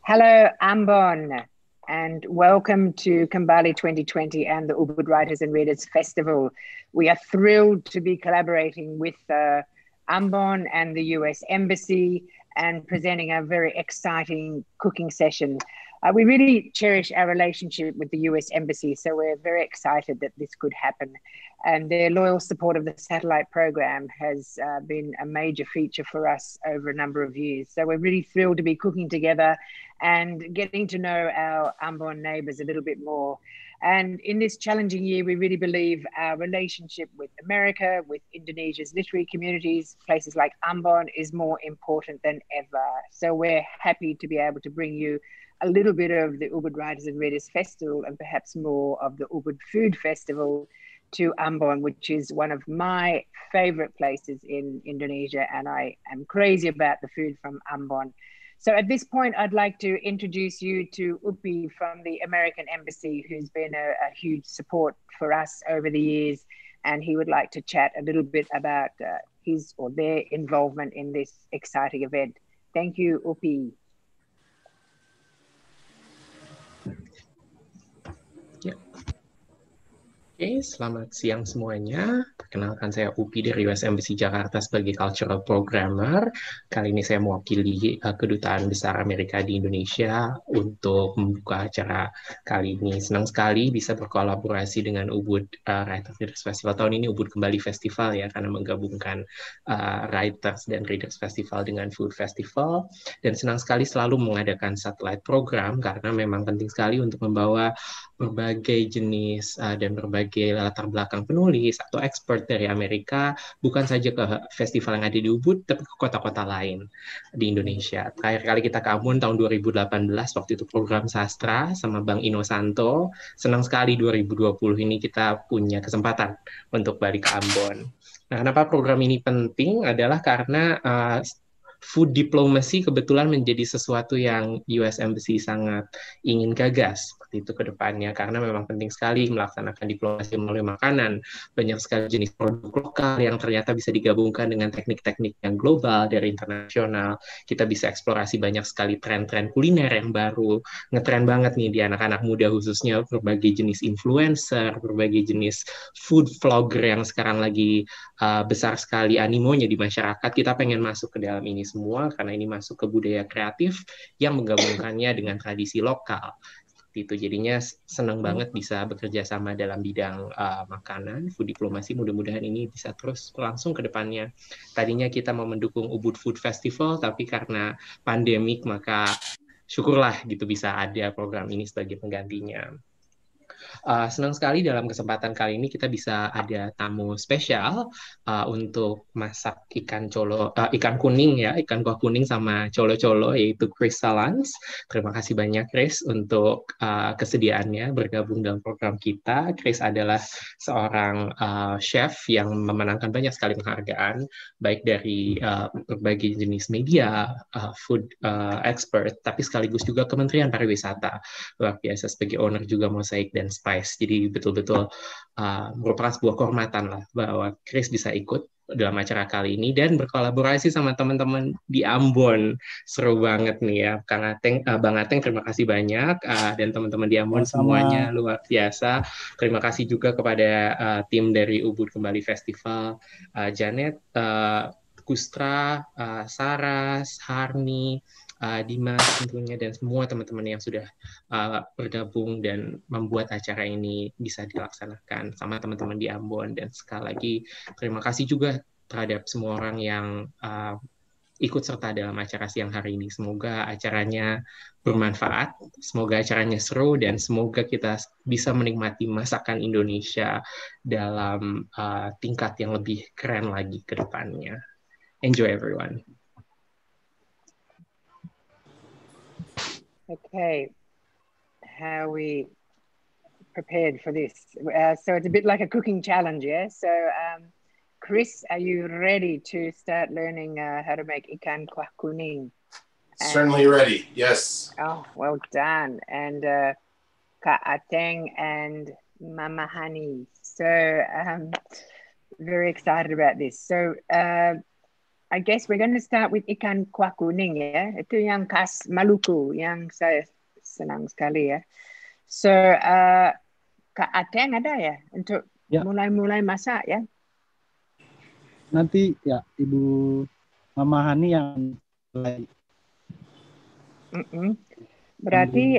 Hello, Ambon, and welcome to Kambali 2020 and the Ubud Writers and Readers Festival. We are thrilled to be collaborating with Ambon and the US Embassy and presenting a very exciting cooking session. We really cherish our relationship with the US Embassy, so we're very excited that this could happen. And their loyal support of the satellite program has been a major feature for us over a number of years. So we're really thrilled to be cooking together and getting to know our Ambon neighbours a little bit more. And in this challenging year, we really believe our relationship with America, with Indonesia's literary communities, places like Ambon, is more important than ever. So we're happy to be able to bring you a little bit of the Ubud Writers and Readers Festival and perhaps more of the Ubud Food Festival to Ambon, which is one of my favorite places in Indonesia. And I am crazy about the food from Ambon. So at this point, I'd like to introduce you to Upi from the American Embassy, who's been a huge support for us over the years. And he would like to chat a little bit about his or their involvement in this exciting event. Thank you, Upi. Oke, selamat siang semuanya. Perkenalkan saya Upi dari US Embassy Jakarta sebagai Cultural Programmer. Kali ini saya mewakili Kedutaan Besar Amerika di Indonesia untuk membuka acara kali ini. Senang sekali bisa berkolaborasi dengan Ubud Writers Readers Festival. Tahun ini Ubud kembali festival ya, karena menggabungkan Writers dan Readers Festival dengan Food Festival. Dan senang sekali selalu mengadakan satellite program, karena memang penting sekali untuk membawa berbagai jenis dan berbagai latar belakang penulis atau expert dari Amerika, bukan saja ke festival yang ada di Ubud, tapi ke kota-kota lain di Indonesia. Terakhir kali kita ke Ambon tahun 2018, waktu itu program sastra sama Bang Ino Santo. Senang sekali 2020 ini kita punya kesempatan untuk balik ke Ambon. Nah, kenapa program ini penting adalah karena food diplomacy kebetulan menjadi sesuatu yang US Embassy sangat ingin gagas seperti itu ke depannya, karena memang penting sekali melaksanakan diplomasi melalui makanan. Banyak sekali jenis produk lokal yang ternyata bisa digabungkan dengan teknik-teknik yang global dari internasional. Kita bisa eksplorasi banyak sekali tren-tren kuliner yang baru. Ngetren banget nih di anak-anak muda khususnya, berbagai jenis influencer, berbagai jenis food vlogger yang sekarang lagi besar sekali animonya di masyarakat. Kita pengen masuk ke dalam ini semua karena ini masuk ke budaya kreatif yang menggabungkannya dengan tradisi lokal. Itu jadinya senang banget bisa bekerja sama dalam bidang makanan, food diplomasi. Mudah-mudahan ini bisa terus berlangsung ke depannya. Tadinya kita mau mendukung Ubud Food Festival, tapi karena pandemik maka syukurlah gitu bisa ada program ini sebagai penggantinya. Senang sekali dalam kesempatan kali ini kita bisa ada tamu spesial untuk masak ikan kuning ya, ikan kuah kuning sama colo-colo, yaitu Chris Salans. Terima kasih banyak Chris untuk kesediaannya bergabung dalam program kita. Chris adalah seorang chef yang memenangkan banyak sekali penghargaan, baik dari berbagai jenis media, food expert, tapi sekaligus juga Kementerian Pariwisata. Luar biasa, sebagai owner juga Mosaic dan Spice. Jadi betul-betul merupakan sebuah kehormatan lah bahwa Chris bisa ikut dalam acara kali ini dan berkolaborasi sama teman-teman di Ambon. Seru banget nih ya, Bang Ateng terima kasih banyak, dan teman-teman di Ambon semuanya luar biasa. Terima kasih juga kepada tim dari Ubud Kembali Festival, Janet, Kustra, Saras, Harni, Dimas tentunya, dan semua teman-teman yang sudah bergabung dan membuat acara ini bisa dilaksanakan sama teman-teman di Ambon. Dan sekali lagi terima kasih juga terhadap semua orang yang ikut serta dalam acara siang hari ini. Semoga acaranya bermanfaat, semoga acaranya seru, dan semoga kita bisa menikmati masakan Indonesia dalam tingkat yang lebih keren lagi ke depannya. Enjoy everyone. Okay, how we prepared for this? So it's a bit like a cooking challenge, yeah? So Chris, are you ready to start learning how to make ikan kuah kuning? Certainly ready, yes. Oh, well done. And Kak Ateng and Mama Hani. So very excited about this. So I guess we're going to start with ikan kuah kuning ya. Itu yang khas Maluku yang saya senang sekali ya. So Kak Ateng ada ya untuk mulai-mulai masak ya? Nanti ya Ibu Mama Hani yang mulai. Berarti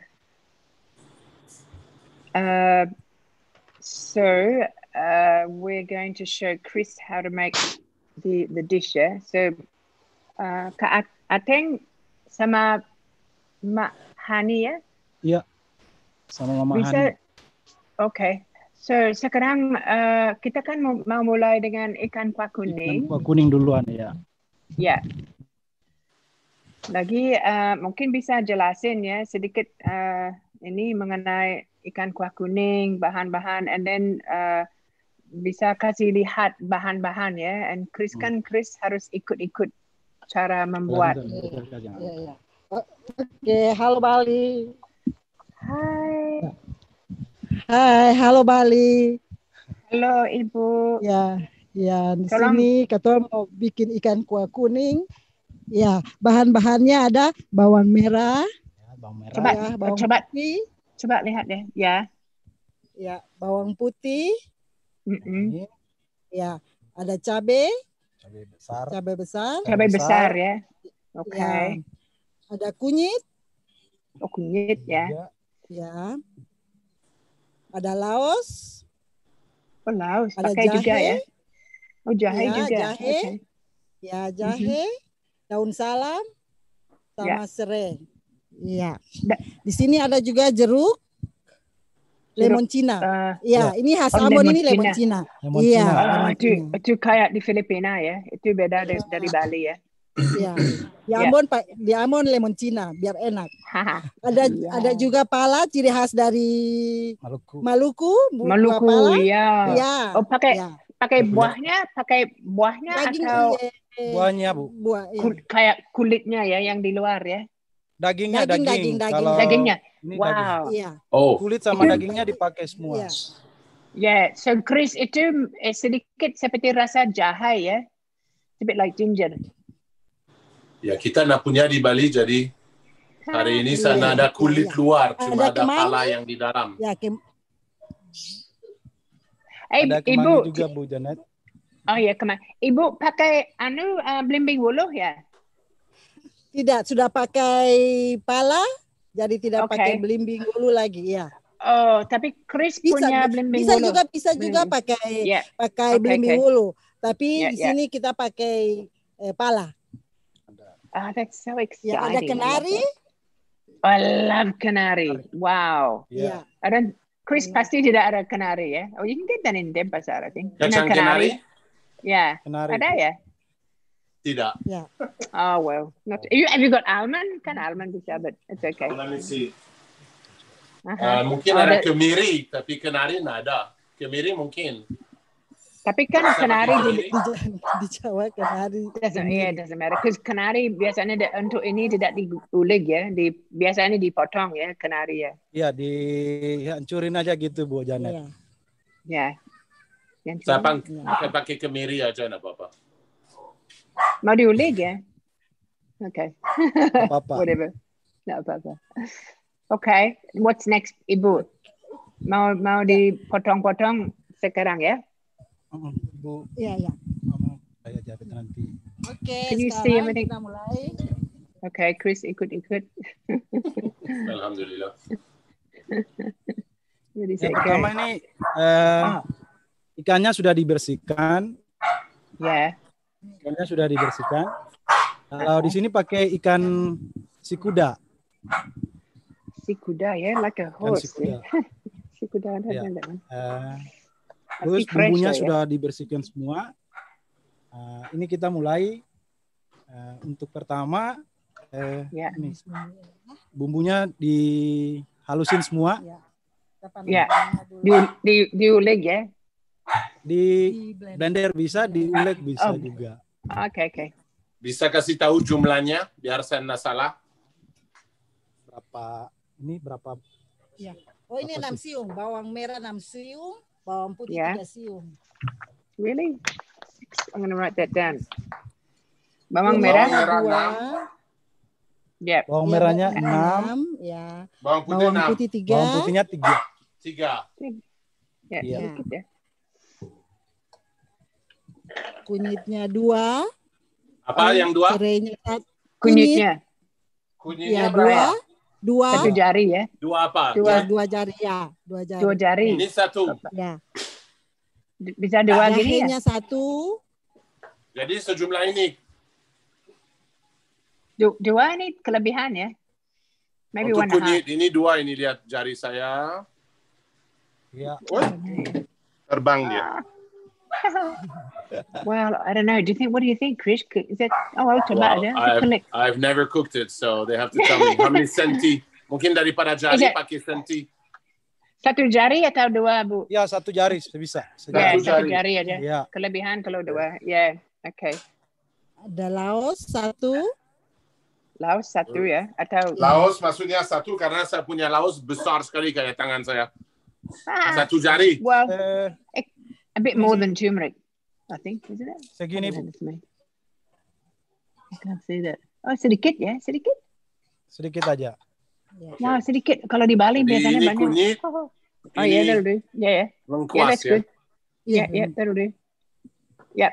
so we're going to show Chris how to make the dish ya. So Kak Ateng sama Mak Hani ya? Iya. Sama Mama Hani. Okay. So sekarang kita kan mau mulai dengan ikan kuah kuning. Ikan kuah kuning duluan ya. Ya. Lagi mungkin bisa jelasin ya sedikit ini mengenai ikan kuah kuning, bahan-bahan, and then bisa kasih lihat bahan-bahan ya. And Chris harus ikut-ikut cara membuat. Oke, halo Bali. Hai, halo Bali. Halo Ibu. Ya, di sini kita mau bikin ikan kuah kuning. Ya, bahan-bahannya ada bawang merah. Bawang putih. Coba lihat deh, ya. Ya, bawang putih. Ya, ada cabai besar. Cabai besar ya. Oke. Ya, ada kunyit. Oh, kunyit ya. Ya. Ada laos. Oh, laos. Ada pakai jahe. Juga ya. Oh, jahe ya, juga. Jahe. Okay. Ya, jahe, daun salam, sama serai. Ya. Di sini ada juga jeruk, lemon Cina. Ini khas Ambon ini lemon Cina. Iya. Itu kayak di Filipina ya. Itu beda dari Bali ya. Iya. Di Ambon lemon Cina biar enak. Ada juga pala ciri khas dari Maluku. Maluku pala. Ya. Oh pakai buahnya daging, atau buahnya Bu. Kayak kulitnya ya yang di luar ya. Dagingnya. Kalau dagingnya. Wow. Iya. Kulit sama dagingnya dipakai semua. Yeah. So Chris itu sedikit seperti rasa jahe ya. A bit like ginger. Ya, kita nak punya di Bali, jadi hari ini sana ada kulit luar, cuma ada pala yang di dalam. Ya, ada Ibu juga Bu Janet. Oh ya, kemang. Ibu pakai belimbing ulu ya? Tidak, sudah pakai pala, jadi tidak pakai belimbing ulu lagi ya. Oh, tapi Chris punya belimbing ulu. Bisa juga pakai belimbing ulu, tapi di sini kita pakai pala. That's so exciting. Ya, ada kenari. I love kenari. Wow. Yeah. Dan Chris pasti tidak ada kenari ya. Oh, you can get that in Denpasar, I think. Kacang kenari? Ya. Kenari. Ada ya? Tidak. Yeah. Oh well. Have you got almond? Kan almond bisa, but it's okay. Let me see. Mungkin ada kemiri, tapi kenari tidak ada. Kemiri mungkin. Tapi kan kenari di Jawa kenari. Doesn't matter. Because kenari biasanya untuk ini tidak diuleg ya. Biasanya dipotong ya kenari ya. Iya, dihancurin aja gitu Bu Janet. Ya. Saya pakai kemiri aja enggak apa-apa. Mau diuleg ya? Okay. Apa-apa. Whatever. Enggak apa-apa. Okay. What's next, Ibu? Mau dipotong-potong sekarang ya? Bu. Iya. Saya jahit nanti. Oke, sekarang kita mulai. Oke, Chris ikut. Alhamdulillah. Yang pertama ini ikannya sudah dibersihkan. Ya. Ikannya sudah dibersihkan. Kalau di sini pakai ikan sikuda. Sikuda ya, like a horse. Sikuda ada. Terus bumbunya sudah dibersihkan semua. Ini kita mulai. Untuk pertama, ini bumbunya dihalusin semua. Ya, diuleg ya. Di blender bisa, diuleg bisa juga. Oke. Bisa kasih tahu jumlahnya biar saya tidak salah. Berapa? Ya. Oh ini 6 siung, bawang merah 6 siung. Bawang putih 3 siung. Really? I'm going to write that down. Bawang merah 6. ya. Bawang merahnya 6. 6 ya. Bawang putih Bawang 6. putih 3. Bawang putihnya 3. 3. Ya, Iya. sedikit ya. Kunyitnya 2. Apa yang 2? Serainya 1. Kunyitnya Kunyitnya Ya, berapa? 2. 1 jari ya. 2 apa? Ya, 2 jari ya. 2 jari. 2 jari. Ini 1. Ya. Bisa 2 gini ya. Jahenya 1. Jadi sejumlah ini. 2 ini kelebihan ya. Maybe Untuk 1.5. kunyit ini 2, ini lihat jari saya. Iya. Terbang dia. Well, I don't know. What do you think, Chris? Is that? Oh, I'll coba aja. I've never cooked it, so they have to tell me how many senti. Mungkin daripada jari pakai senti. 1 jari atau 2, Bu? Ya, 1 jari bisa. Ya, 1 jari. jari aja. Ya. Kelebihan kalau 2. Ya, oke. Ada laos 1. Laos 1 ya, atau Laos maksudnya 1 karena saya punya laos besar sekali kayak tangan saya. 1 jari. Well, a bit more than turmeric, I think, isn't it? Segini, Bu. I can't see that. Oh, sedikit ya, sedikit. Sedikit aja. Wow, sedikit. Kalau di Bali Jadi biasanya ini banyak. kunyit, Oh, yeah, that'll do. Yeah. lengkuas That's ya. good. Yeah, that'll do. Yep.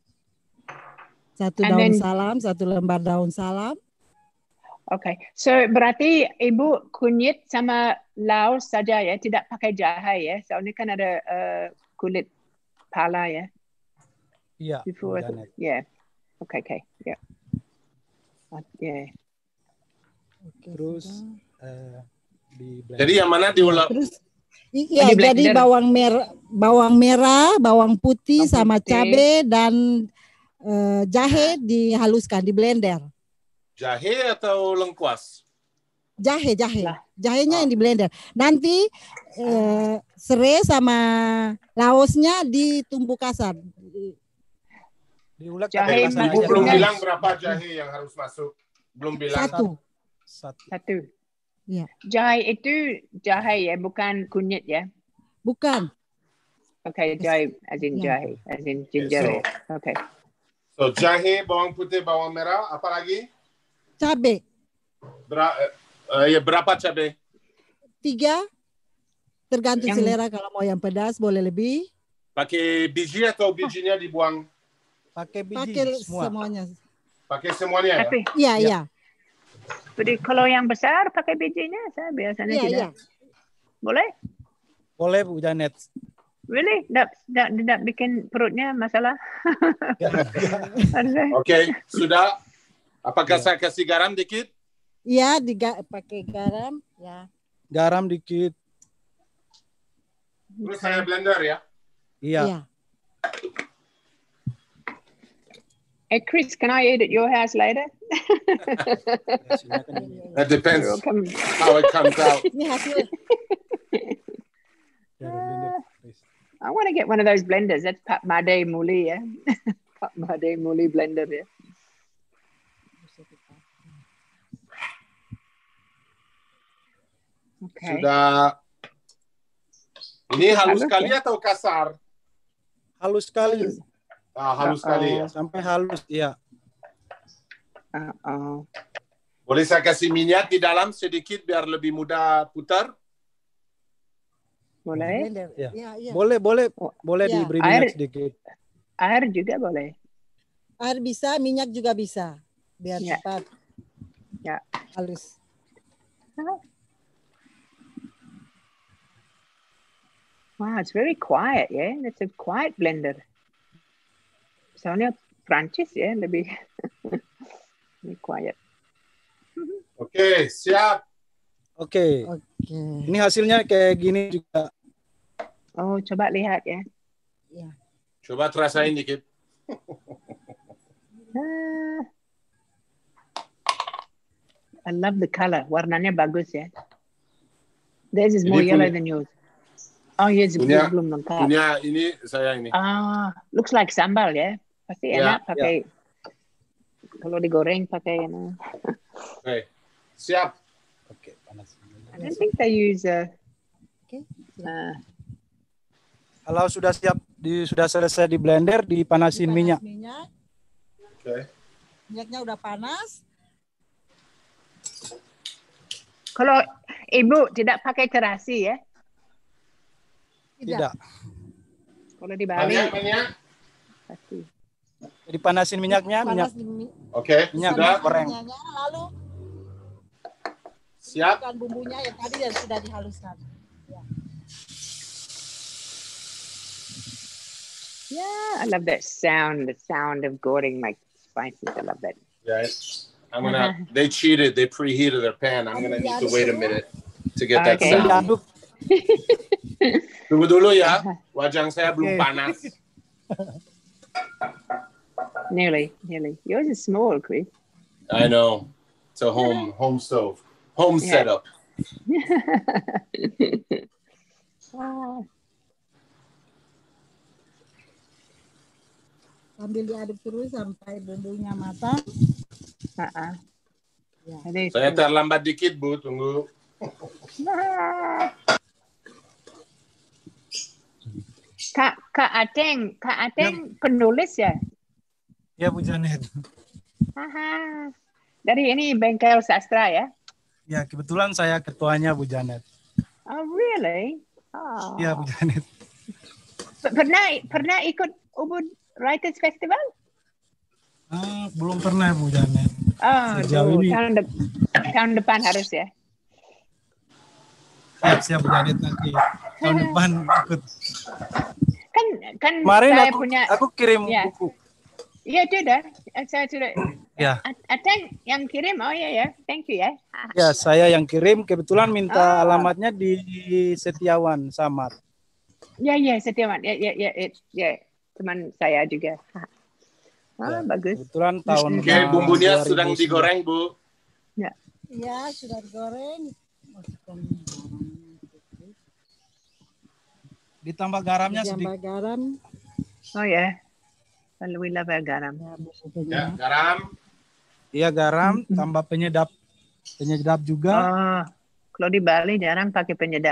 1 And daun then- salam, 1 lembar daun salam. Okay, so berarti Ibu kunyit sama laos saja ya, tidak pakai jahe ya. Soalnya kan ada kulit pala ya. Iya. Before, Bu Janet. yeah. Okay, yeah. Yeah. Oke, Terus sudah. di blender. Jadi yang mana diulek? Terus iya, Di blender. jadi bawang merah, bawang putih Bawang sama putih. cabai dan jahe dihaluskan di blender. Jahe atau lengkuas? Jahe. Lah. Jahenya yang di blender. Nanti serai sama laosnya ditumbuk kasar. Diulek Jahe kasar Ibu aja. belum Maksudnya- bilang berapa jahe yang harus masuk. Belum bilang. 1. Satu. Ya. Jahe itu jahe ya, bukan kunyit ya. Bukan. Okay, jahe as in Ya. jahe, as in ginger. Okay. So jahe, bawang putih, bawang merah, apa lagi? Cabai. Berapa cabai? 3. Tergantung Yang- selera, kalau mau yang pedas boleh lebih. Pakai biji atau bijinya dibuang? Pakai biji Pakai semua. semuanya. Pakai semuanya ya? Tapi Iya. jadi kalau yang besar pakai bijinya, saya biasanya Iya. tidak. Boleh? Boleh, Bu Janet. Really? Tidak bikin perutnya masalah? Oke, sudah. Apakah saya kasih garam dikit? Iya, pakai garam. Ya. Garam dikit. Terus saya blender ya? Iya. Iya. Hey Chris, can I eat at your house later? Ya, silakan ini. That depends You'll come. how it comes out. Ini hasil. Ya, ada blender, please. I want to get one of those blenders. That's Pat Made Muli, ya. Pat Made Muli blender, ya. Okay. Sudah. Ini halus sekali atau kasar? Halus sekali. Halus sekali ya. Sampai halus, iya. Boleh saya kasih minyak di dalam sedikit biar lebih mudah putar? Boleh. Blender. Ya. Iya. Boleh Ya. diberi Air- minyak sedikit. Air juga boleh. Air bisa, minyak juga bisa. Biar Ya. cepat Ya. halus. Wow, it's very quiet, ya. It's a quiet blender. Soalnya Prancis ya, lebih lebih quiet. Oke, siap. Oke. Oke. Ini hasilnya kayak gini juga. Oh, coba lihat ya. Coba terasain dikit. I love the color. Warnanya bagus ya. Theirs is more Ini yellow punya- than yours. Oh, yes, Punya- belum lengkap. Punya ini, saya ini. Looks like sambal ya. Pasti Ya, enak pakai. Kalau digoreng pakai Oke, siap. Oke, panas. I don't think they use Oke. Kalau sudah siap, sudah selesai di blender, dipanasin minyak. Minyak. Oke. Minyaknya udah panas. Kalau Ibu tidak pakai terasi ya? Tidak. Kalau di Bali. Minyak. Pasti. Jadi panasin minyaknya, minyak. Oke, Minyak sudah. goreng. Lalu Siap. masukkan bumbunya yang tadi yang sudah dihaluskan. Ya. Yeah, I love that sound. The sound of goreng like spices. I love that. Guys, they cheated. They preheated their pan. I'm gonna need to wait a minute to get that Okay. sound. Tunggu dulu ya. Wajang saya belum panas. Nearly. Yours is small, Chris. I know. It's a home stove. Home setup. Sambil diaduk terus sampai bumbunya matang. Ya. Saya terlambat dikit, Bu. Tunggu. Kak Ateng penulis ya? Ya, Bu Janet. Dari ini bengkel sastra ya? Ya, kebetulan saya ketuanya, Bu Janet. Oh, really? Oh. Ya, Bu Janet. Pernah ikut Ubud Writers Festival? Belum pernah, Bu Janet. Sejauh ini. Tahun depan harus ya? Siap, Bu Janet, nanti tahun depan ikut. Kan kemarin saya punya. Aku kirim buku. Iya, sudah. Saya sudah. Ya. Ateng yang kirim. Oh ya. Thank you ya. Ya, saya yang kirim. Kebetulan minta alamatnya di Setiawan, Samar. Ya, Setiawan. Ya. Teman saya juga. Bagus. Kebetulan tahun. Oke, bumbunya sedang digoreng, Bu. Ya. Ya, sudah digoreng. Ditambah garamnya sedikit. Ditambah garam. Oh ya. We love our garam. Ya, garam. Iya, garam, tambah penyedap. Penyedap juga. Kalau di Bali jarang pakai penyedap.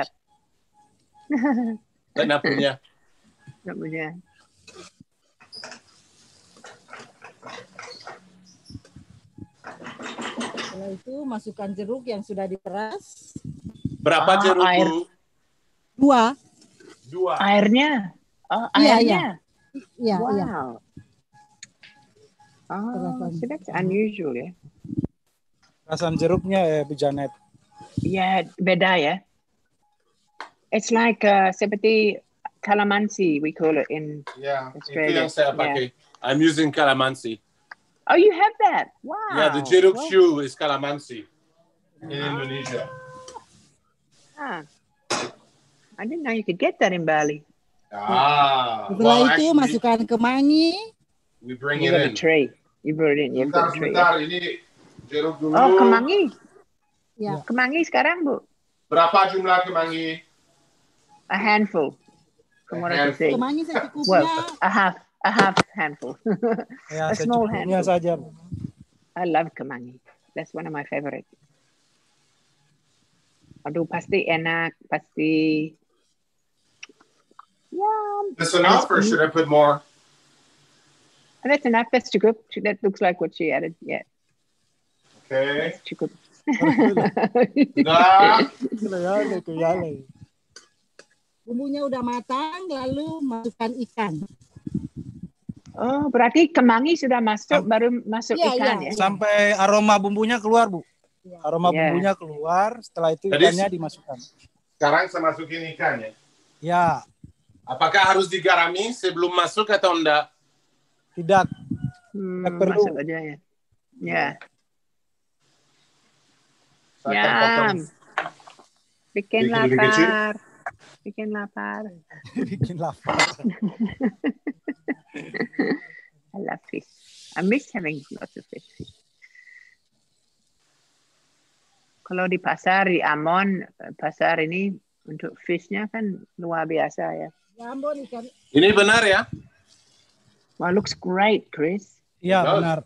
Nggak punya. Setelah itu masukkan jeruk yang sudah diperas. Berapa jeruk, air. Bu? 2. Airnya? Airnya? Iya, wow. iya. So that's unusual ya. Rasam jeruknya Bu Janet. Ya, beda ya. It's like seperti calamansi we call it in Australia. Itu yang saya pakai. I'm using calamansi. Oh, you have that? Wow. Yeah, the jeruk shoe is calamansi in Indonesia. I didn't know you could get that in Bali. Setelah itu masukkan kemangi. We bring it in. Tray. You brought it in. Bentar, ini jeruk dulu. Oh, kemangi. Ya. Kemangi sekarang, Bu? Berapa jumlah kemangi? A handful. From what I can see. Kemangi secukupnya. Well, a half handful. Ya, a small handful. Saja. I love kemangi. That's one of my favorites. Aduh, pasti enak, pasti. Yum. This enough, or should I put more? That's enough. That's cukup. That looks like what she added. Yeah. Okay. That's cukup. Bumbunya udah matang, lalu masukkan ikan. Oh, berarti kemangi sudah masuk, baru masuk ikan ya? Sampai aroma bumbunya keluar, Bu. Aroma bumbunya keluar, setelah itu ikannya dimasukkan. Sekarang saya masukin ikan ya? Ya. Apakah harus digarami sebelum masuk atau enggak? Tidak. Perlu. Masuk aja ya. Ya. Ya. Bikin lapar. Bikin lapar. Bikin lapar. I love fish. I miss having lots of fish. Kalau di pasar, di Ambon, pasar ini untuk fishnya kan luar biasa ya. Ambon ikan. Ini benar ya? Wow, looks great, Chris. Iya, benar.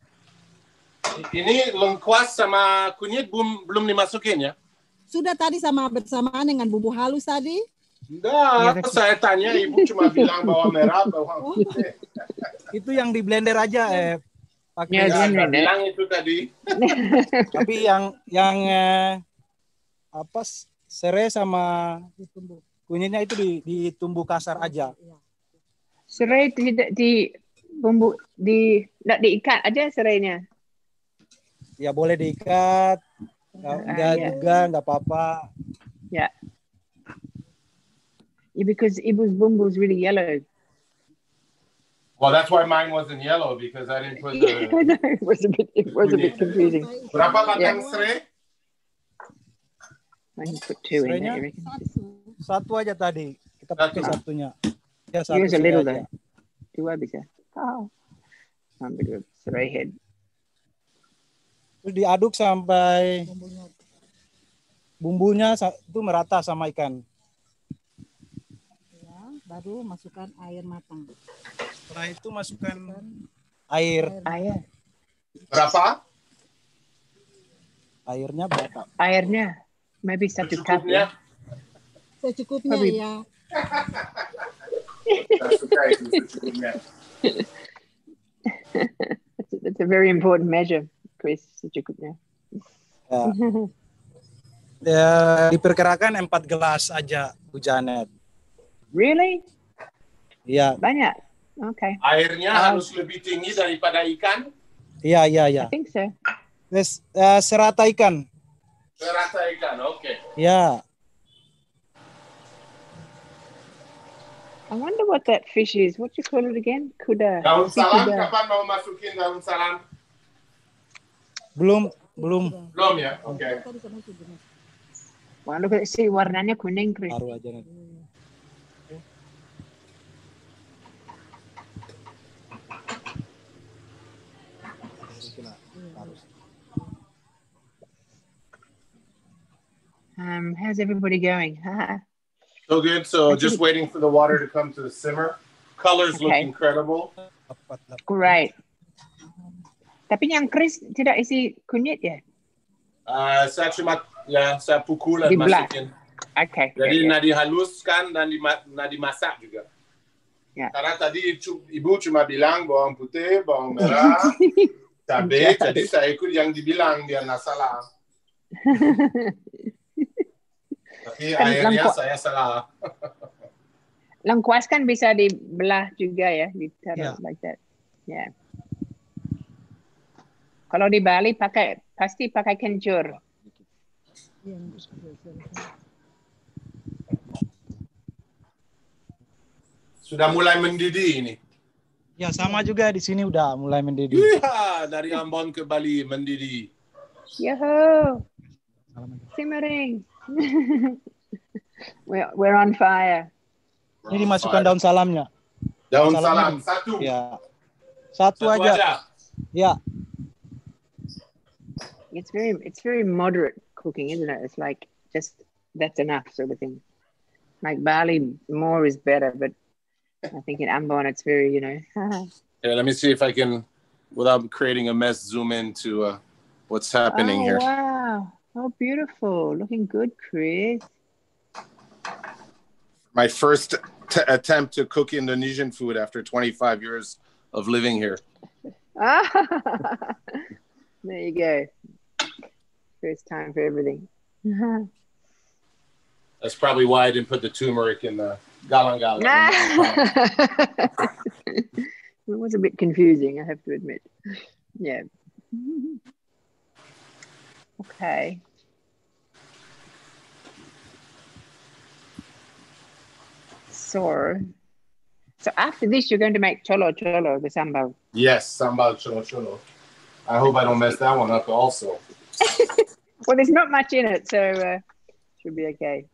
Ini lengkuas sama kunyit belum dimasukin ya? Sudah tadi bersamaan dengan bumbu halus tadi. Enggak, saya tanya Ibu cuma bilang bawang merah, bawang putih. Itu yang di blender aja, pakai bilang itu tadi. Tapi yang apa serai sama kunyitnya itu ditumbuk kasar aja. Serai tidak dibumbu nggak diikat aja serainya. Ya boleh diikat, enggak juga enggak apa-apa. Yeah. Yeah, because Ibu's bumbu is really yellow. Well, that's why mine wasn't yellow because I didn't put the. Yeah, it was a bit confusing. Berapa batang serai? I can put 2 in there. Satu aja tadi. Kita pakai satunya. Ya, Use a little though. 2 bisa. Oh. Ambil serai head. Terus diaduk sampai bumbunya itu merata sama ikan. Ya, baru masukkan air matang. Setelah itu masukkan air. Berapa? Airnya berapa? Airnya maybe 1 cup ya. Secukupnya ya. It's a very important measure, Chris. Secukupnya. Ya. Ya, diperkirakan 4 gelas aja, Bu Janet. Really? Iya. Banyak. Okay. Airnya harus lebih tinggi daripada ikan? Iya. I think so. Terus serata ikan. Serata ikan, oke. Ya. I wonder what that fish is. What you call it again? Kuda. Daun salam, kapan mau masukin daun salam? Belum. Belum ya? Oke. Wah, look at see warnanya kuning, Chris. Taruh aja nanti. How's everybody going? So good. So just waiting for the water to come to the simmer. Colors look incredible. Great. Tapi yang Chris tidak isi kunyit ya? Saya cuma saya pukul dan masukin. Okay. Jadi nak dihaluskan dan dimasak juga. Yeah. Karena tadi Ibu cuma bilang bawang putih, bawang merah, cabai. Jadi saya ikut yang dibilang biar nggak salah. Tapi akhirnya saya salah. Lengkuas kan bisa dibelah juga ya, ditaruh like that. Yeah. Kalau di Bali pasti pakai kencur. Sudah mulai mendidih ini. Ya sama juga di sini udah mulai mendidih. Iya, dari Ambon ke Bali mendidih. Yahoo! Simmering. We're on fire. Ini dimasukkan daun salamnya. Daun salam satu. Ya. Satu aja. Ya. It's very moderate cooking, isn't it? It's like just that's enough sort of thing. Like Bali, more is better, but I think in Ambon it's very, Yeah, let me see if I can, without creating a mess, zoom into what's happening here. Wow. Oh, beautiful. Looking good, Chris. My first attempt to cook Indonesian food after 25 years of living here. There you go. First time for everything. That's probably why I didn't put the turmeric in the galang-galang. It was a bit confusing, I have to admit. Yeah. Okay. So after this, you're going to make cholo, the sambal. Yes, sambal cholo. I hope I don't mess that one up also. Well, there's not much in it, so should be okay.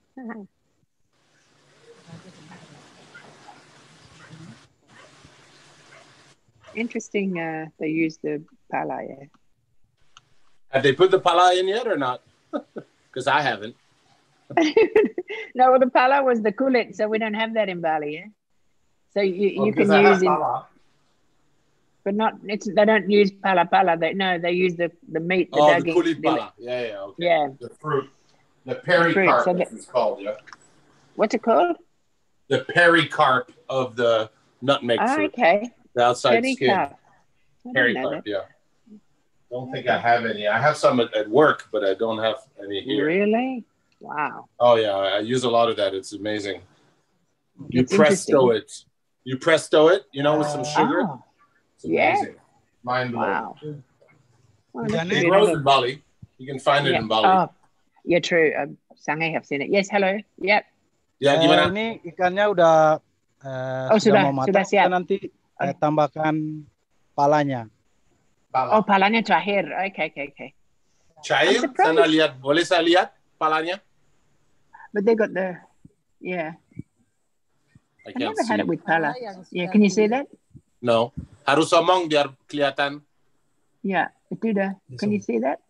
Interesting. They use the pala. Yeah. Have they put the pala in yet or not? Because I haven't. No, well, the pala was the kulit, so we don't have that in Bali. Yeah. So you can use it, but they don't use pala. They use the meat. The kulit pala. Yeah. Okay. Yeah. The fruit. The pericarp, it's called. Yeah. What's it called? The pericarp of the nutmeg fruit. Okay. The outside pericarp. skin. Curry puff, yeah. Don't think I have any. I have some at work, but I don't have any here. Really? Wow. Oh yeah, I use a lot of that. It's amazing. You presto it. You presto it, you know, with some sugar. Oh, it's amazing. Mind blowing. Wow. Well, it grows in Bali. You can find it in Bali. Oh, yeah, true. Sangai have seen it. Yes, hello. Yep. Ya, gimana? Ini ikannya udah sudah mau matang. Kita nanti tambahkan palanya. Oh, palanya terakhir. Okay. Cair? Sana lihat. Boleh saya lihat palanya? But they got the, yeah. I never had it with pala. Yeah, can you see that? No. Harus omong biar kelihatan. Yeah, itu dah. Can you see that?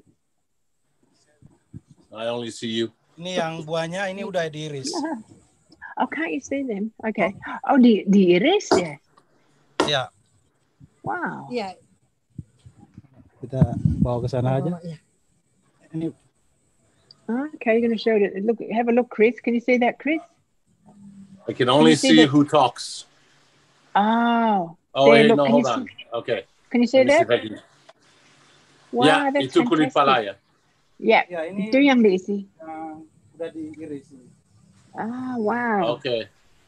I only see you. Ini yang buahnya ini udah diiris. Oh, can't you see them? Okay. Oh, diiris ya? Ya. Wow. Iya. Kita bawa ke sana aja. Ini. Okay, you're going to show it. Look, have a look, Chris. Can you see that, Chris? I can only see who talks. Oh. Oh, wait, no, hold on. Okay. Can you see that? Wow, ya, that's itu kulit pala ya. Yeah, itu yang diisi. Udah diiris. Ah, wow. Okay.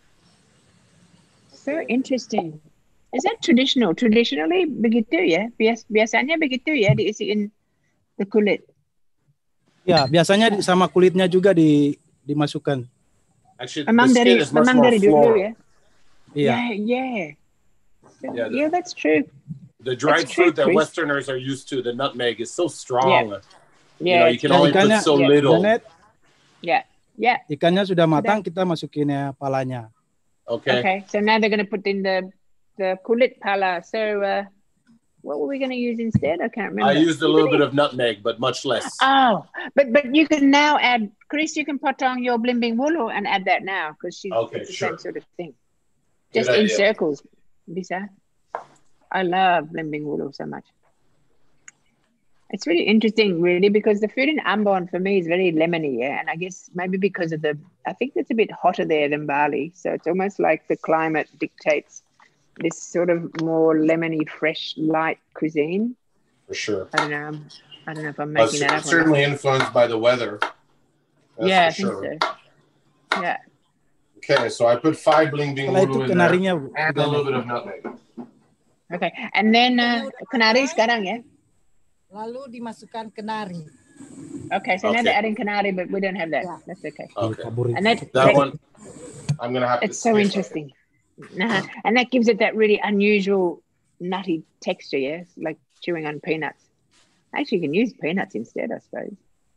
So interesting. Is that traditional? Traditionally begitu ya? Biasanya begitu ya, diisiin the kulit. Ya, biasanya sama kulitnya juga dimasukkan. Actually, memang dari dulu ya. Iya. Yeah, that's true. The dried fruit that Westerners are used to, the nutmeg, is so strong. You know, you can only put so little. Yeah. Ikannya sudah matang, kita masukinnya palanya. Okay. So now they're going to put in the kulit pala. So what were we going to use instead? I can't remember. I used a little bit of nutmeg, but much less. Oh, but you can now add, Chris, you can potong your blimbing wulu and add that now because she's the same sort of thing. Just in circles. Bisa. I love blimbing wulu so much. It's really interesting, really, because the food in Ambon for me is very lemony, and I guess maybe because of I think it's a bit hotter there than Bali, so it's almost like the climate dictates this sort of more lemony, fresh, light cuisine. For sure. I don't know if I'm making that up. Certainly influenced by the weather. I think so. Yeah. Okay, so I put 5 blimbing wulu in there and a little bit of nutmeg. Okay, and then kenari sekarang ya? Lalu dimasukkan kenari. Okay, so now they're adding kenari, but we don't have that. Yeah. That's okay. And that one, I'm gonna have to. It's so interesting, and that gives it that really unusual nutty texture. Yes, like chewing on peanuts. Actually, you can use peanuts instead, I suppose.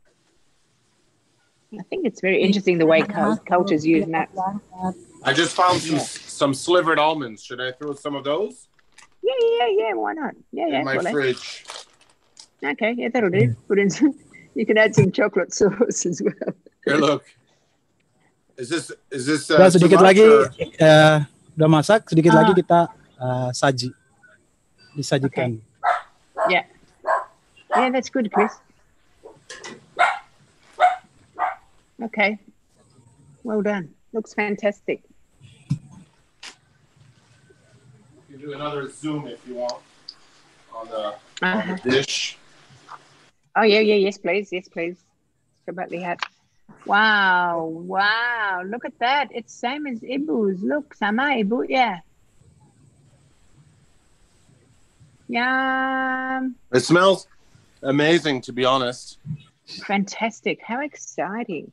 I think it's very interesting the way cultures use nuts. I just found some slivered almonds. Should I throw some of those? Yeah. Why not? Yeah. In my fridge. Okay, yeah, that'll do. Put in some. You can add some chocolate sauce as well. Here, look. Is this? Sedikit lagi udah masak. Sedikit lagi kita disajikan. Okay. Yeah, that's good, Chris. Okay, well done. Looks fantastic. You can do another zoom if you want on the dish. Oh yeah, yes please. Coba lihat. Wow, look at that. It's same as Ibu's. Look, sama Ibu ya. Yum. It smells amazing, to be honest. Fantastic. How exciting.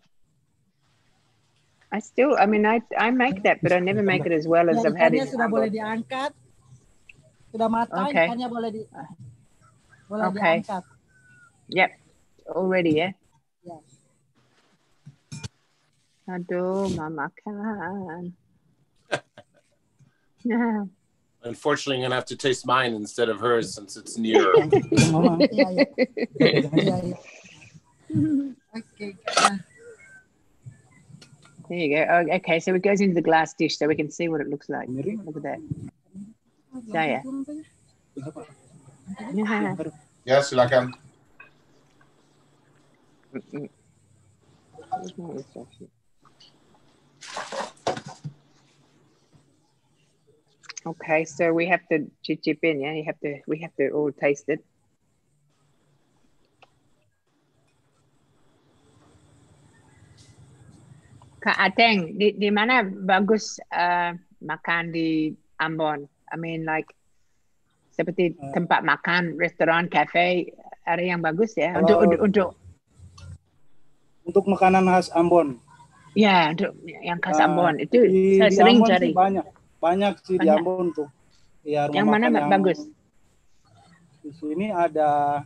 I make that, but I never make it as well as I've had it. Sudah boleh diangkat. Sudah matang, ikannya boleh diangkat. Yep. Already, yeah? Yes. Aduh, mama kan. Unfortunately, I'm going to have to taste mine instead of hers since it's nearer. Okay. There you go. Oh, okay, so it goes into the glass dish so we can see what it looks like. Look at that. Saya. Ya, silakan. Okay, so we have to chip in, yeah. We have to all taste it. Kak Ateng, di mana bagus makan di Ambon? I mean, like seperti tempat makan, restoran, cafe, ada yang bagus ya untuk makanan khas Ambon. Ya, untuk yang khas Ambon itu saya sering Ambon cari. Banyak sih di Ambon tuh. Ya, yang mana bagus? Di sini ada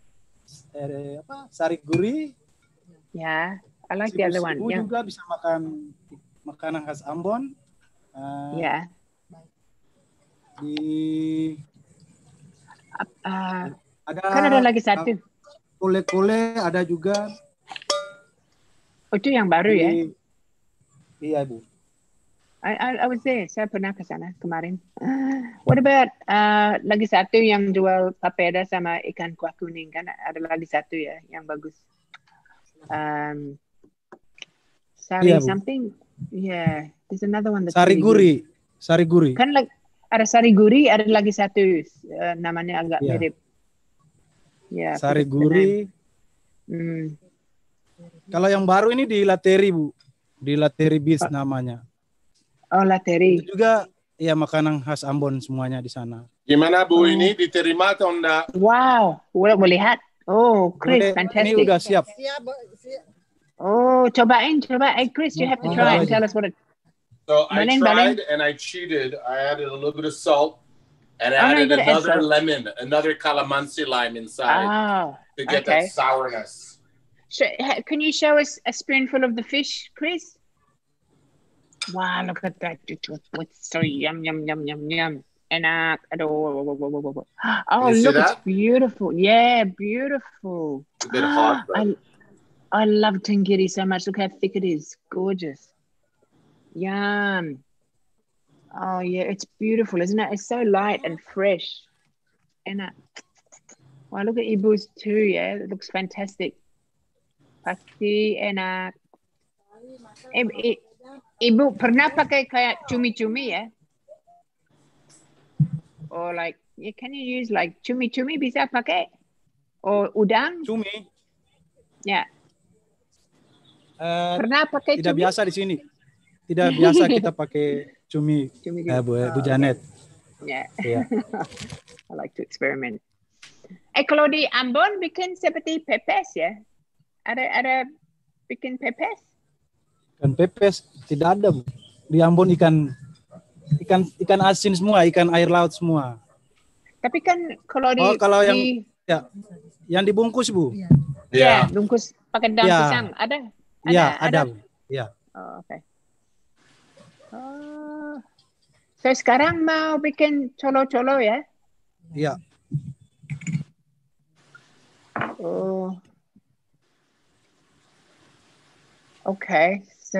Sari Guri. Ya, I like the other one. Juga bisa makan makanan khas Ambon. Ya. Kan ada lagi satu. Kole-kole ada juga. Oh, itu yang baru ya? Iya, Bu. I was there. Saya pernah ke sana kemarin. What about lagi satu yang jual papeda sama ikan kuah kuning kan? Ada lagi satu ya yang bagus. Sari something. Yeah, there's another one. Sari Guri. Sari Guri. Kan ada Sari Guri, ada lagi satu namanya agak mirip. Ya. Sari Guri. Kalau yang baru ini di Lateri, Bu. Di Lateri Bis namanya. Oh, Lateri. Itu juga ya makanan khas Ambon semuanya di sana. Gimana Bu ini diterima atau enggak? Wow, boleh lihat. Oh, Chris, fantastic. Ini udah siap. Oh, cobain. Hey, Chris, you have to try and tell us what it. So I tried and I cheated. I added a little bit of salt and added another lemon, another calamansi lime inside to get that sourness. Can you show us a spoonful of the fish, Chris? Wow, look at that. It's so yum. And oh, look, it's beautiful. Yeah, beautiful. It's a bit hot, but I love tenggiri so much. Look how thick it is. Gorgeous. Yum. Oh, yeah, it's beautiful, isn't it? It's so light and fresh. And wow, look at Ibu's too, yeah? It looks fantastic. Pasti enak. Ibu pernah pakai kayak cumi-cumi ya? Or like, can you use like cumi-cumi bisa pakai? Or udang? Cumi? Ya. Pernah pakai tidak cumi? Biasa di sini. Tidak biasa kita pakai cumi, Bu Janet. Yeah. I like to experiment. Kalau di Ambon bikin seperti pepes ya? Ada bikin pepes? Ikan pepes tidak ada, Bu. Di Ambon ikan asin semua, ikan air laut semua. Tapi kan kalau yang dibungkus, Bu. Ya, bungkus pakai daun pisang. Ada? Ada. Bu. Ya. Oh, oke. So sekarang mau bikin colo-colo ya? Iya. Oh. Okay. So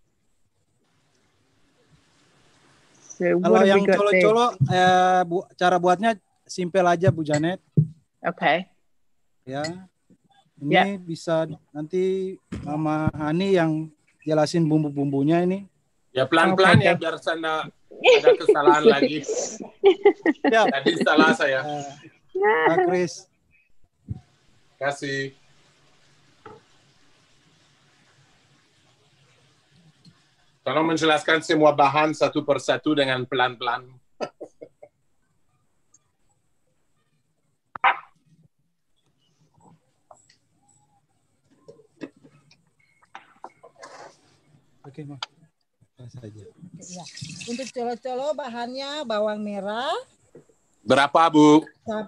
kalau yang colo-colo cara buatnya simpel aja, Bu Janet. Okay. Ya. Ini bisa nanti Mama Hani yang jelasin bumbu-bumbunya ini. Ya pelan-pelan ya biar sana ada kesalahan lagi. Tadi salah saya. Pak Chris. Kasih. Tolong menjelaskan semua bahan satu persatu dengan pelan-pelan. Oke, Ma. Saja. Ya. Untuk colo-colo bahannya bawang merah. Berapa, Bu?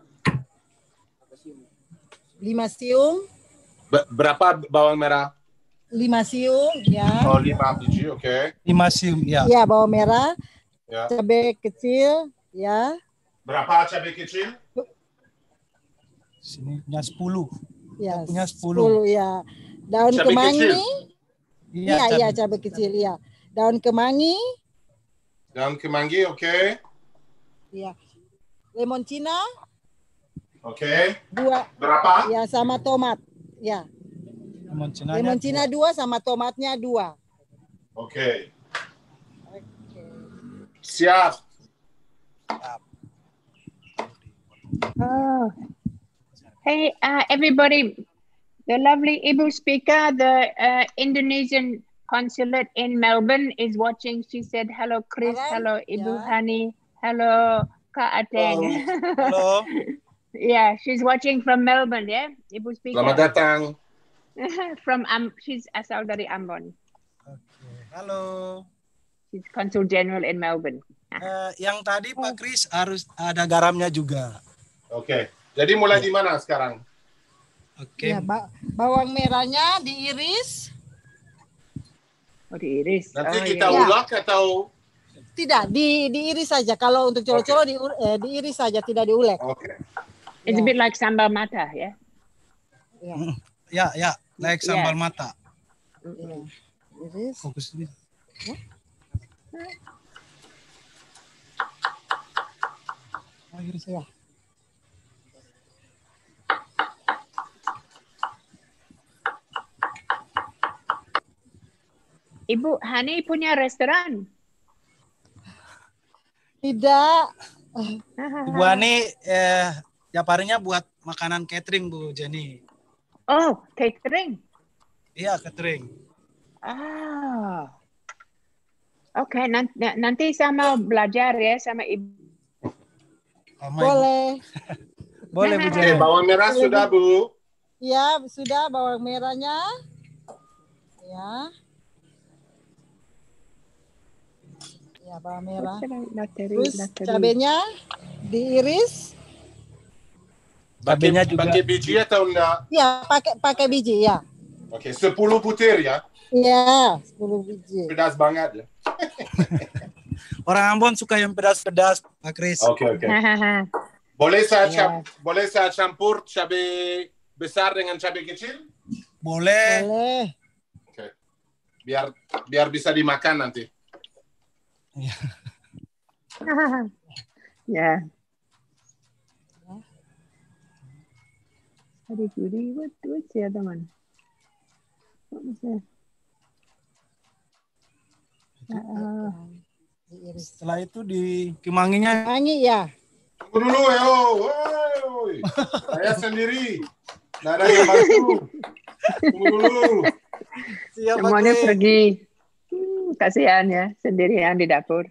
5 siung. Berapa bawang merah? 5 siung, ya. Oh, 5 biji, oke. 5 siung, ya. Ya, bawang merah. Ya. Cabai kecil, ya. Berapa cabai kecil? Sini punya 10. Ya, punya 10. Ya. Daun cabai kemangi. Iya, cabai kecil, ya. Daun kemangi. Daun kemangi, oke. Ya. Lemon Cina. Oke. 2. Berapa? Ya, sama tomat. Ya. Lemon Cina 2 sama tomatnya 2. Oke. Siap. Oh. Hey, everybody, the lovely Ibu speaker, the Indonesian consulate in Melbourne is watching. She said, hello, Chris. Hello, Ibu Hani. Hello, Kak Ateng. Hello. Yeah, she's watching from Melbourne, yeah? Ibu speaker. Selamat datang. She's asal dari Ambon. Okay. Halo. She's Consul General in Melbourne. Yang tadi Pak Kris harus ada garamnya juga. Oke. Jadi mulai di mana sekarang? Oke. Ya, bawang merahnya diiris. Oh, diiris. Nanti kita ulek atau? Tidak, diiris saja. Kalau untuk colo-colo diiris saja, tidak diulek. Oke. It's a bit like sambal mata, ya? Ya, like sambal mata. Iris. Fokus ini. Iris ya. Ibu Hani punya restoran? Tidak. Ibu Hani tiap harinya buat makanan catering, Bu Jenny. Oh, catering? Iya, catering. Oke, nanti saya mau belajar ya sama Ibu. Boleh. Boleh, Bu Jenny. Bawang merah sudah, Bu? Iya, sudah bawang merahnya. Ya. Ya, bawang merah. Terus cabenya diiris. Cabenya juga. Pakai biji atau enggak? Iya, pakai biji ya. Oke, 10 butir ya? Iya, 10 biji. Pedas banget ya. Orang Ambon suka yang pedas-pedas, Pak Kris. Oke. Boleh saya campur cabai besar dengan cabai kecil? Boleh. Oke. Biar bisa dimakan nanti. Ya. Aduh, Judy, what's the other one? What was that? Setelah itu di kemanginya. Kemangi ya. Tunggu dulu, saya sendiri. Nggak ada yang bantu. Tunggu dulu. Semuanya pergi. Kasihan ya, sendirian di dapur.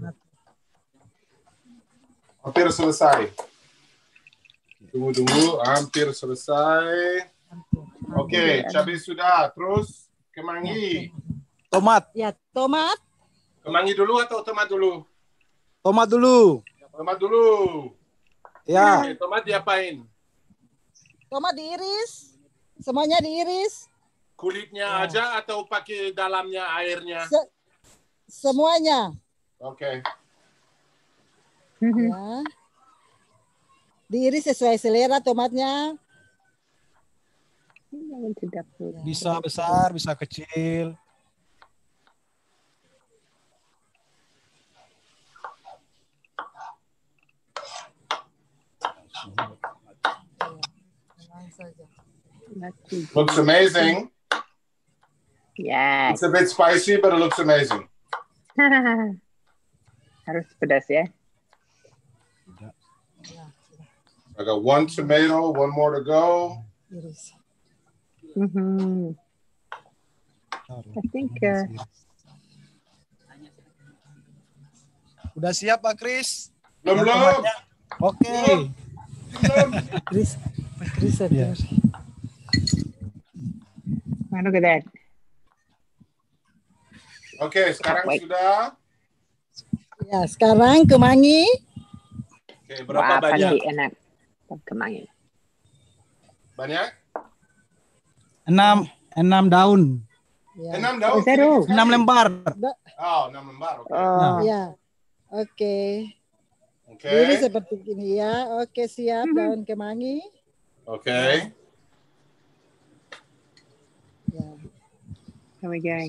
Hampir selesai. Tunggu, hampir selesai. Oke, cabai sudah. Terus kemangi. Tomat. Ya, tomat. Kemangi dulu atau tomat dulu? Tomat dulu. Tomat dulu. Ya. Oke, tomat diapain? Tomat diiris. Semuanya diiris. Kulitnya aja atau pakai dalamnya airnya? Semuanya. Oke. Ya. Diiris sesuai selera tomatnya. Bisa besar, bisa kecil. Looks amazing. Yes. It's a bit spicy, but it looks amazing. Harus pedas ya. I got one tomato, one more to go. I think. Udah siap, Pak Kris? Belum. Oke. Kris ya. Look at that. Oke, sekarang sudah. Ya, sekarang kemangi. Oke, berapa banyak? Enak. Kemangi. Banyak? 6 daun. Ya. 6 daun? 6 lembar. Oh, 6 lembar. Oke. Ya. Oke. Jadi seperti ini ya. Oke, siap daun kemangi. Oke. Ya. Here we go.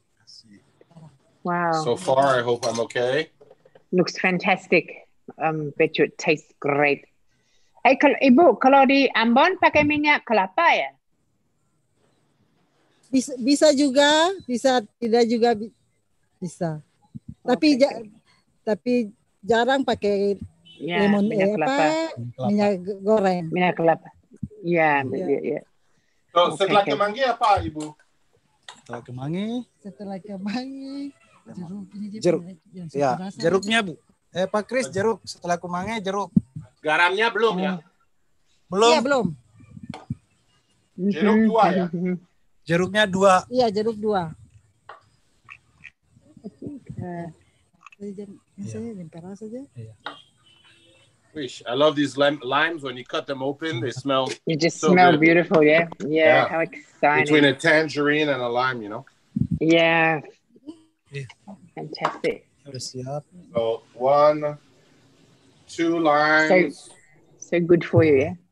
Wow. So far, I hope I'm okay. Looks fantastic. Bet you it tastes great. Hey, Ibu, kalau di Ambon pakai minyak kelapa ya? Bisa juga, bisa tidak juga bisa. Tapi jarang pakai lemon minyak goreng. Minyak kelapa. Iya, iya. So, setelah kemangi apa, Ibu? Setelah kemangi jeruk. Ya, jeruknya Bu. Pak Kris, jeruk. Setelah kemangi jeruk. Garamnya belum ya? Belum. Iya, belum. Jeruk 2 ya? Jeruknya 2. Iya, jeruk 2. Wish, I love these limes. When you cut them open, they smell. You just so smell good. beautiful, yeah? Yeah. How exciting! Between a tangerine and a lime, you know. Yeah. Fantastic. So 1, 2 limes. So good for you, yeah.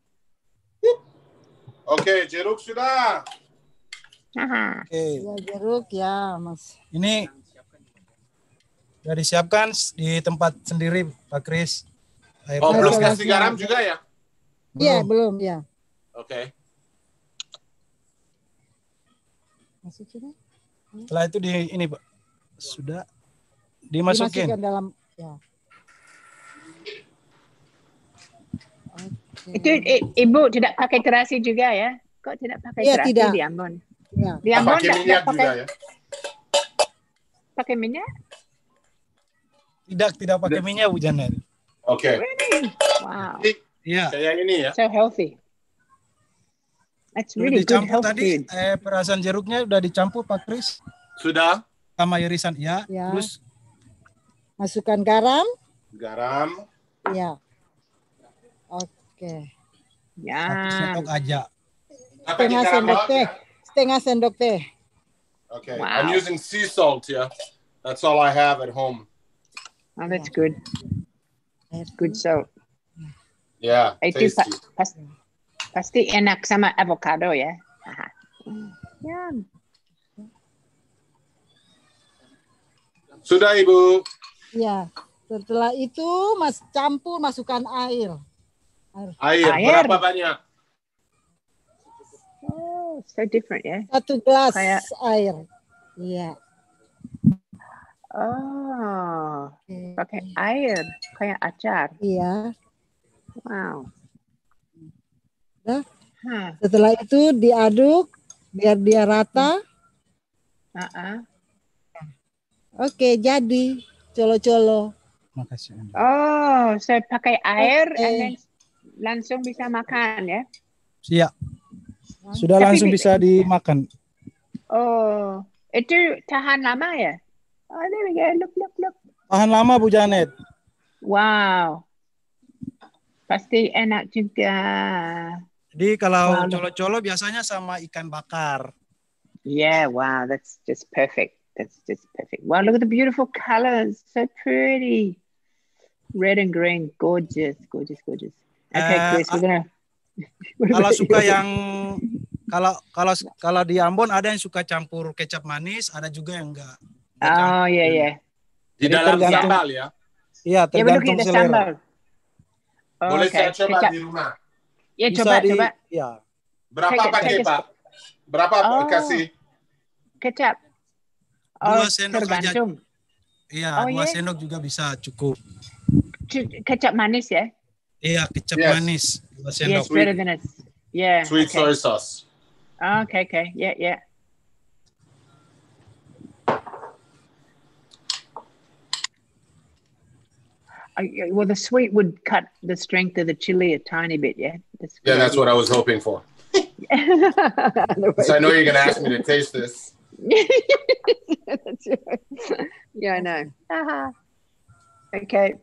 Okay, jeruk sudah. Ya, jeruk ya, Mas. Ini sudah disiapkan di tempat sendiri, Pak Kris. Belum kasih garam juga ya? Iya, belum ya. Oke. Masukin. Setelah itu ini Pak, sudah dimasukin dalam ya. Itu Ibu tidak pakai terasi juga ya? Kok tidak pakai terasi tidak. Di Ambon? Ya. Di Ambon pakai minyak juga ya? Pakai minyak? Tidak pakai minyak Bu Janet. Oke. Really? Wow. Iya. Kayak ini ya. So healthy. That's really good health tadi, food. perasan jeruknya udah dicampur Pak Kris. Sudah. Sama irisan ya. Terus masukkan garam. Garam. Ya. Oke. Ya. Sendok aja. Setengah sendok teh. Okay. Wow. I'm using sea salt, yeah. That's all I have at home. Oh, that's good. Good salt. Yeah, itu tasty. Pasti enak sama avocado ya. Ya. Sudah Ibu. Ya. Setelah itu masukkan air. Air. Berapa banyak? Oh, so different ya. 1 gelas air. Iya. Oh, pakai air kayak acar. Iya. Wow. Nah, setelah itu diaduk biar dia rata. Oke, jadi colo-colo. Makasih. Oh, saya pakai air dan langsung bisa makan ya? Iya. Sudah langsung bisa dimakan. Oh, itu tahan lama ya? Oh, there we go. Look. Tahan lama Bu Janet. Wow. Pasti enak juga. Jadi kalau colo-colo biasanya sama ikan bakar. Yeah, wow, that's just perfect. Wow, look at the beautiful colors. So pretty. Red and green, gorgeous. Okay, Chris, we're gonna. Kalau suka yang kalau di Ambon ada yang suka campur kecap manis, ada juga yang enggak. Oh iya. Di dalam sambal ya? Iya, tergantung selera. Boleh saya coba di rumah? Ya, coba. Ya. Berapa pakai Pak? Berapa kasih? Kecap. 2 sendok aja. Iya, 2 yeah? sendok juga bisa cukup. Kecap manis ya? Iya, kecap manis. 2 sendok. Yes, better than it. Yeah. Sweet soy sauce. Okay. Yeah. Well, the sweet would cut the strength of the chili a tiny bit, yeah? That's what I was hoping for. So I know you're going to ask me to taste this. That's right. Yeah, I know. Okay.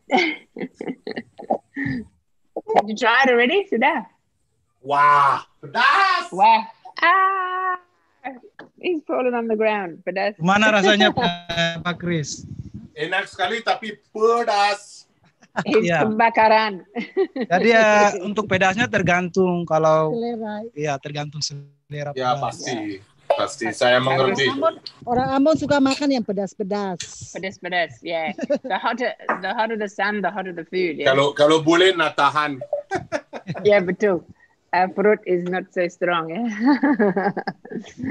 Did you try it already? Sudah? Wow. Pedas! Wow. He's falling on the ground. Pedas. Mana rasanya Pak Kris? Enak sekali tapi pedas. Kebakaran. Jadi ya untuk pedasnya tergantung kalau tergantung selera. Ya pasti saya mengerti. Orang Ambon suka makan yang pedas-pedas. Pedas, yeah. The hotter the sun, the hotter the food. Yeah. Kalau bule nak tahan. Yeah, betul. Perut is not so strong. Yeah.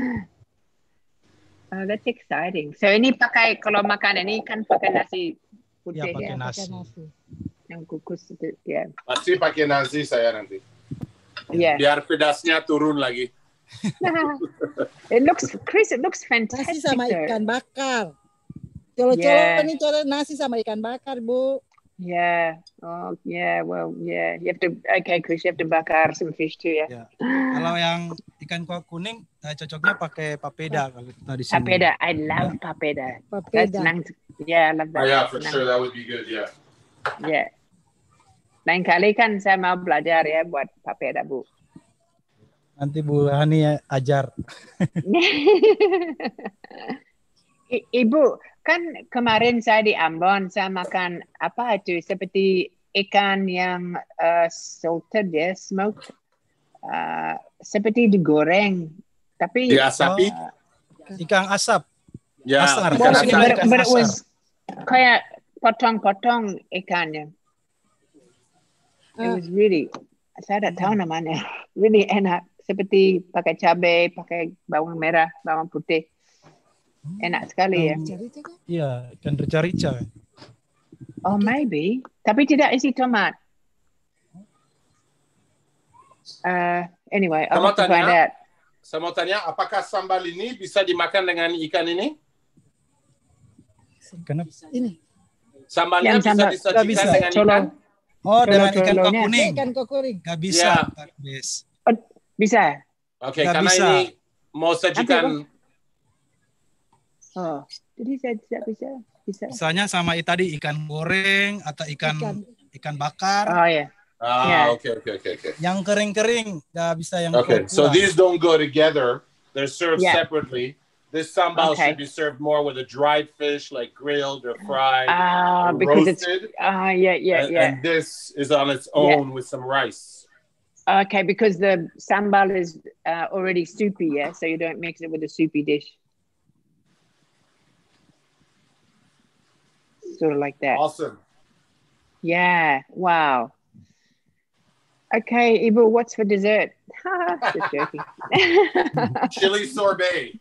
Oh, that's exciting. So ini kalau makan ini kan pakai nasi putih pakai nasi. Yang kukus itu ya. Pasti pakai nasi saya nanti. Yeah. Biar pedasnya turun lagi. It looks fantastic. Nasi sama ikan bakar. Colo-colo ini cara nasi sama ikan bakar, Bu. Yeah. Oh, yeah. Well, yeah. You have to. Okay, Chris, you have to bakar some fish too, ya. Yeah. Kalau yang ikan kuah kuning, cocoknya pakai papeda kalau kita di sini. Papeda, I love papeda. Papeda. Yeah, I love that. Oh yeah, for sure that would be good. Yeah. Yeah. Lain kali kan saya mau belajar ya buat papeda, Bu. Nanti Bu Hani ajar. Ibu, kan kemarin saya di Ambon, saya makan apa itu seperti ikan yang salted ya, smoked, seperti digoreng, tapi diasapi, ikan asap. Ya, asar. But it was kayak potong-potong ikannya. It was really, saya tidak tahu namanya, really enak, seperti pakai cabai, pakai bawang merah, bawang putih. Enak sekali ya. Iya, ikan rica-rica. Oh, maybe. Tapi tidak isi tomat. Anyway, I'll have to find out. Saya mau tanya, apakah sambal ini bisa dimakan dengan ikan ini? Kenapa? Ini. Sambalnya bisa disajikan dengan ikan? Oh, dengan ikan kuah kuning. Ikan kuah kuning. Gak bisa. Oh, bisa. Oke, karena bisa. Ini mau sajikan. Oh, jadi saya tidak bisa. Misalnya sama tadi ikan goreng atau ikan bakar. Oh ya. Okay. Yang kering-kering nggak bisa yang Okay, so these don't go together. They're served separately. This sambal should be served more with a dried fish, like grilled or fried or roasted. And this is on its own with some rice. Okay, because the sambal is already soupy, so you don't mix it with a soupy dish. Sort of like that. Awesome. Yeah. Wow. Okay, Ibu, what's for dessert? Just joking. Chili sorbet.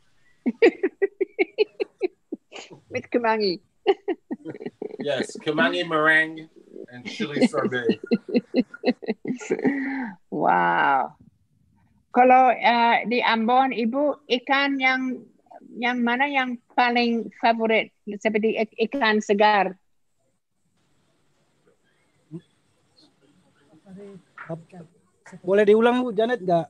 With kemangi. Yes, kemangi meringue and chili sorbet. Wow. Kalau di Ambon, Ibu, ikan yang mana yang paling favorit? Seperti ikan segar. Boleh diulang Bu Janet nggak?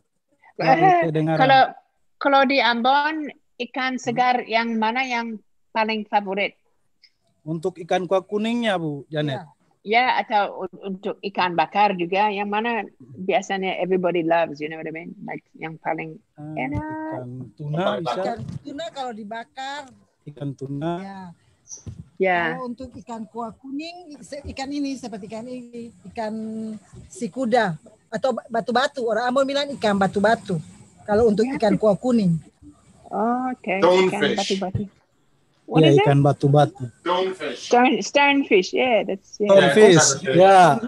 Kalau di Ambon ikan segar yang mana yang paling favorit? Untuk ikan kuah kuningnya Bu Janet. Ya, atau untuk ikan bakar juga yang mana biasanya everybody loves, you know what I mean? Like yang paling enak. Ikan tuna bisa. Ikan tuna kalau dibakar. Ikan tuna. Ya. Kalau untuk ikan kuah kuning, ikan ini seperti ikan sikuda atau batu-batu. Orang Ambon bilang ikan batu-batu. Kalau untuk ikan kuah kuning. Oh, okay. Stonefish. Ikan batu-batu. What is ikan batu-batu. Stonefish. Stonefish, that's Stonefish, yeah.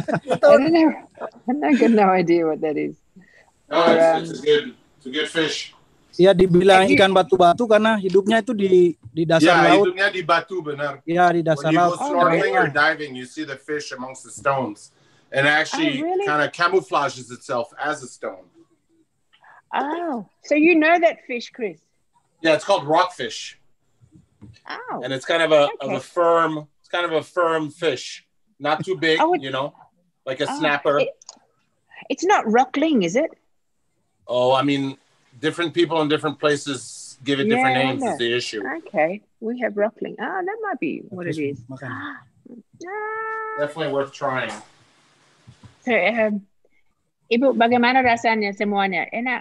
I got no idea what that is. No, it's a good fish. Ya dibilang ikan batu-batu karena hidupnya itu di dasar laut. Hidupnya di batu benar. Ya di dasar laut. When you go snorkeling or diving, you see the fish amongst the stones, and it actually kind of camouflages itself as a stone. Oh, so you know that fish, Chris? Yeah, it's called rockfish. Oh. And it's kind of a firm fish, not too big, like a snapper. It's not rockling, is it? Oh, I mean, different people in different places give it different names is the issue. Okay, we have rockling. Oh, that might be what it is. Definitely worth trying. So, Ibu, bagaimana rasanya semuanya? Enak?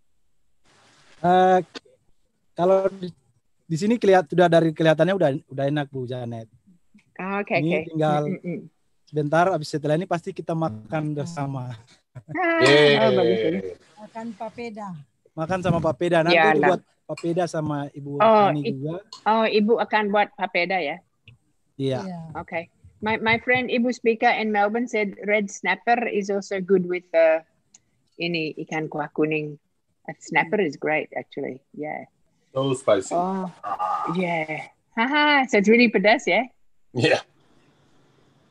Kalau di sini kelihatannya udah enak Bu Janet. Okay. Ini tinggal sebentar, habis setelah ini pasti kita makan bersama. Makan papeda. Makan sama papeda. Nanti buat papeda sama Ibu Hani juga. Oh, Ibu akan buat papeda ya? Iya. Okay. My friend Ibu speaker in Melbourne said red snapper is also good with ini ikan kuah kuning. A snapper is great actually. Yeah. So spicy. Oh, yeah. Haha, so it's really pedas, yeah? Yeah.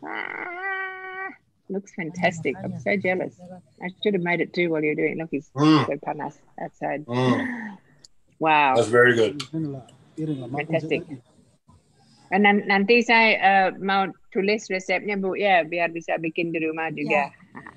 Looks fantastic. I'm so jealous. I should have made it too while you're doing it. Look, it's so panas outside. Wow. That's very good. Fantastic. Nanti saya mau tulis resepnya Bu ya, biar bisa bikin di rumah juga.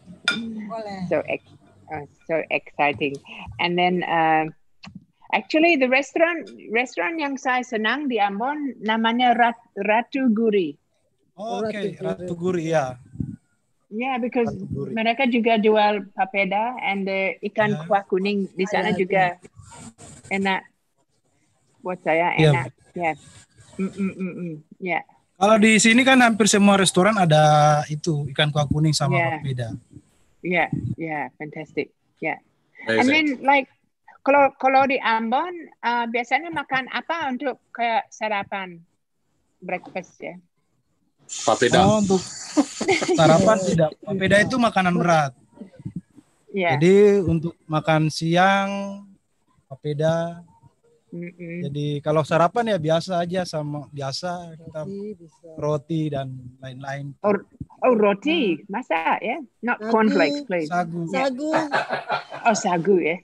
So exciting. And then actually the restaurant yang saya senang di Ambon namanya Ratu Guri. Okay, Ratu Guri ya. Yeah, because mereka juga jual papeda and ikan kuah kuning di sana juga enak. Buat saya enak. Yeah. Yeah. Kalau di sini kan hampir semua restoran ada itu ikan kuah kuning sama papeda. Yeah, fantastic. Yeah. Amazing. And then like kalau di Ambon biasanya makan apa untuk kayak sarapan, breakfast ya? Papeda. Untuk sarapan tidak. Papeda itu makanan berat. Yeah. Jadi untuk makan siang papeda. Jadi kalau sarapan ya biasa aja sama biasa kita roti dan lain-lain. Oh roti, masak ya? Not cornflakes, please. Sagu. Oh sagu ya.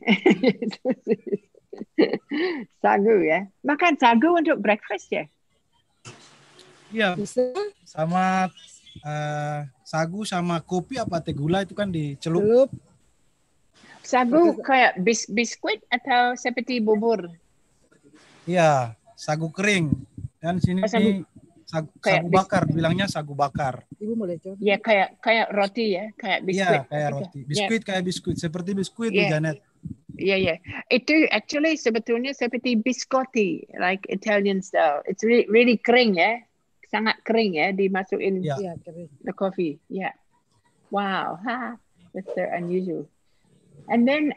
Sagu ya. Makan sagu untuk breakfast ya? Iya. Sama sagu sama kopi apa teh gula itu kan dicelup. Sagu kayak biskuit atau seperti bubur? Iya, sagu kering. Dan sini sagu bakar, bilangnya sagu bakar. Ibu boleh coba? Ya kayak roti ya, kayak biskuit. Iya, kayak roti. Biskuit kayak biskuit, seperti biskuit Bu Janet. Iya. Itu actually sebetulnya seperti biscotti, like Italian style. It's really kering ya. Sangat kering ya, dimasukin the coffee. Yeah. Wow. That's so unusual. And then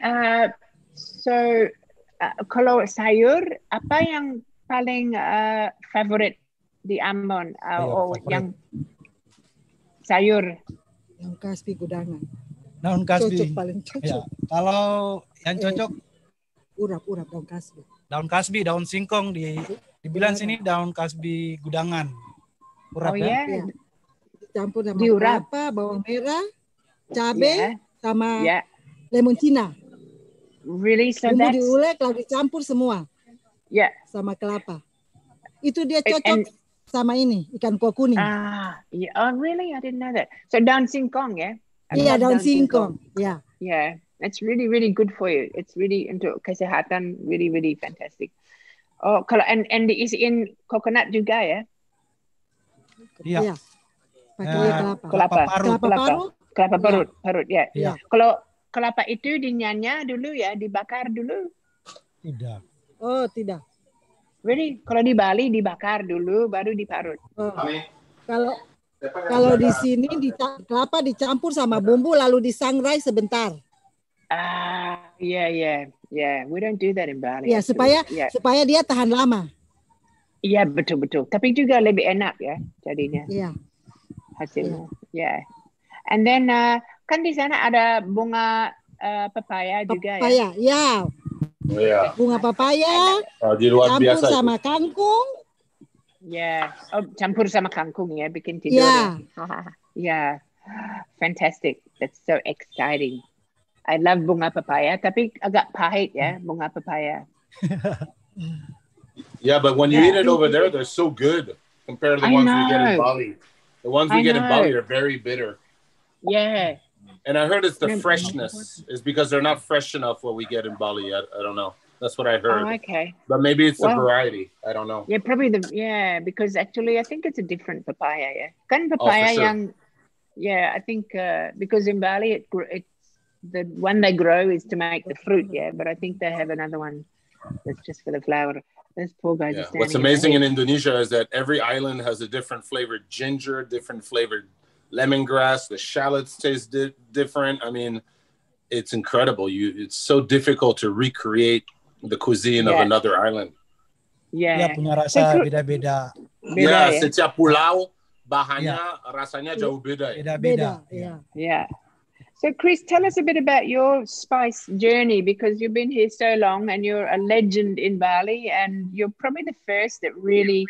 kalau sayur, apa yang paling favorit di Ambon? Yang sayur? Daun kasbi gudangan. Daun kasbi. Cocok, paling cocok. Ya. Kalau yang cocok? Urap daun kasbi. Daun kasbi, daun singkong dibilang sini daun kasbi gudangan. Urap ya? Campur sama kelapa, bawang merah, cabai, sama lemon Cina. Really? So bumbu diulek lalu dicampur semua. Sama kelapa. Itu dia cocok sama ini ikan kuah kuning. Oh really? I didn't know that. So daun singkong ya? Iya, daun singkong. Yeah, that's really really good for you. It's really untuk kesehatan, really really fantastic. Oh, kalau and diisiin coconut juga ya? Iya. Pakai kelapa parut ya. Kalau kelapa itu dinyanya dulu ya, dibakar dulu? Tidak. Oh, tidak. Really? Kalau di Bali dibakar dulu baru diparut. Kalau di sini kelapa dicampur sama bumbu lalu disangrai sebentar. Yeah. We don't do that in Bali. Ya, supaya dia tahan lama. Iya, betul. Tapi juga lebih enak ya jadinya. Iya. Hasilnya. Yeah. And then kan di sana ada bunga papaya juga ya. Bunga papaya. Campur biasa sama kangkung. Ya. Oh, campur sama kangkung ya, bikin tidur. Yeah. Fantastic. That's so exciting. I love bunga papaya, tapi agak pahit ya bunga papaya. Yeah, but when you eat it over there, they're so good compared to the ones we get in Bali. The ones we get in Bali are very bitter. Yeah. And I heard it's the freshness. It's because they're not fresh enough what we get in Bali. I don't know. That's what I heard. Oh, okay. But maybe it's the variety. I don't know. Yeah, probably because actually I think it's a different papaya. Yeah. Kan papaya yang, I think because in Bali it's the one they grow is to make the fruit. Yeah, but I think they have another one that's just for the flower. Those poor guys are standing. What's amazing in Indonesia is that every island has a different flavored ginger, different flavored lemongrass. The shallots taste different. I mean, it's incredible. It's so difficult to recreate the cuisine of another island. Yeah. Punya rasa beda-beda. Ya, setiap pulau bahannya rasanya jauh beda. Beda-beda. Yeah. So Chris, tell us a bit about your spice journey, because you've been here so long and you're a legend in Bali, and you're probably the first that really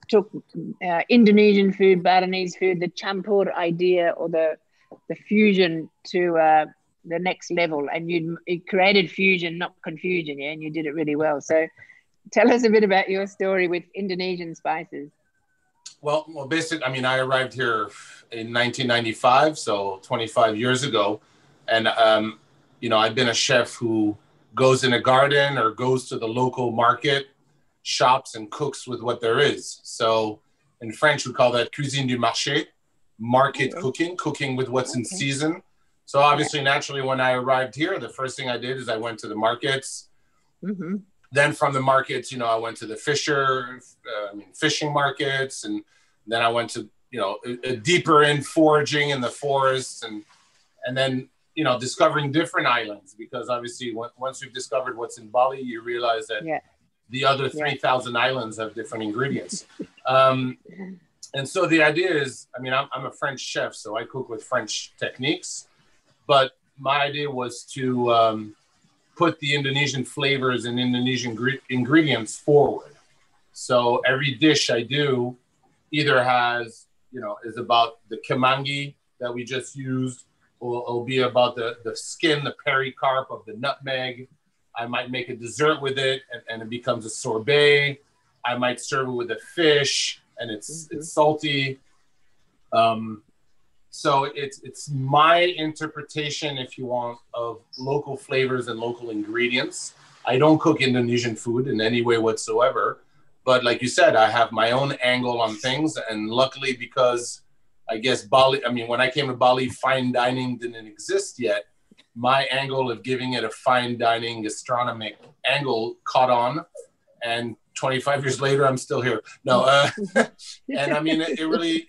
took Indonesian food, Balinese food, the campur idea or the fusion to the next level, and you created fusion, not confusion, yeah, and you did it really well. So tell us a bit about your story with Indonesian spices. Well, basically, I mean, I arrived here in 1995, so 25 years ago, and you know, I've been a chef who goes in a garden or goes to the local market, shops and cooks with what there is. So in French, we call that cuisine du marché, market cooking with what's in season. So obviously, naturally, when I arrived here, the first thing I did is I went to the markets. Mm-hmm. Then from the markets, you know, I went to the fishing markets, and then I went to, you know, deeper in foraging in the forests, and then, you know, discovering different islands, because obviously once you've discovered what's in Bali, you realize that the other 3,000 islands have different ingredients. And so the idea is, I mean, I'm a French chef, so I cook with French techniques, but my idea was to put the Indonesian flavors and Indonesian ingredients forward. So every dish I do either has, you know, is about the kemangi that we just used, or it'll be about the skin, the pericarp of the nutmeg. I might make a dessert with it, and it becomes a sorbet. I might serve it with a fish, and it's salty. So it's my interpretation, if you want, of local flavors and local ingredients. I don't cook Indonesian food in any way whatsoever, but like you said, I have my own angle on things, and luckily, because I guess Bali, I mean, when I came to Bali, fine dining didn't exist yet. My angle of giving it a fine dining gastronomic angle caught on, and 25 years later, I'm still here. No, and I mean, it really,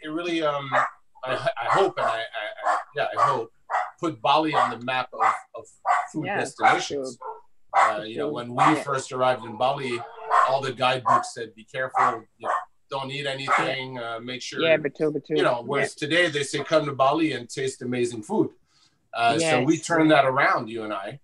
I hope, and I hope, put Bali on the map of food destinations. You know, when we first arrived in Bali, all the guidebooks said, be careful, you know, don't eat anything, make sure, betul. You know, whereas today they say, come to Bali and taste amazing food. So we turned that around, you and I,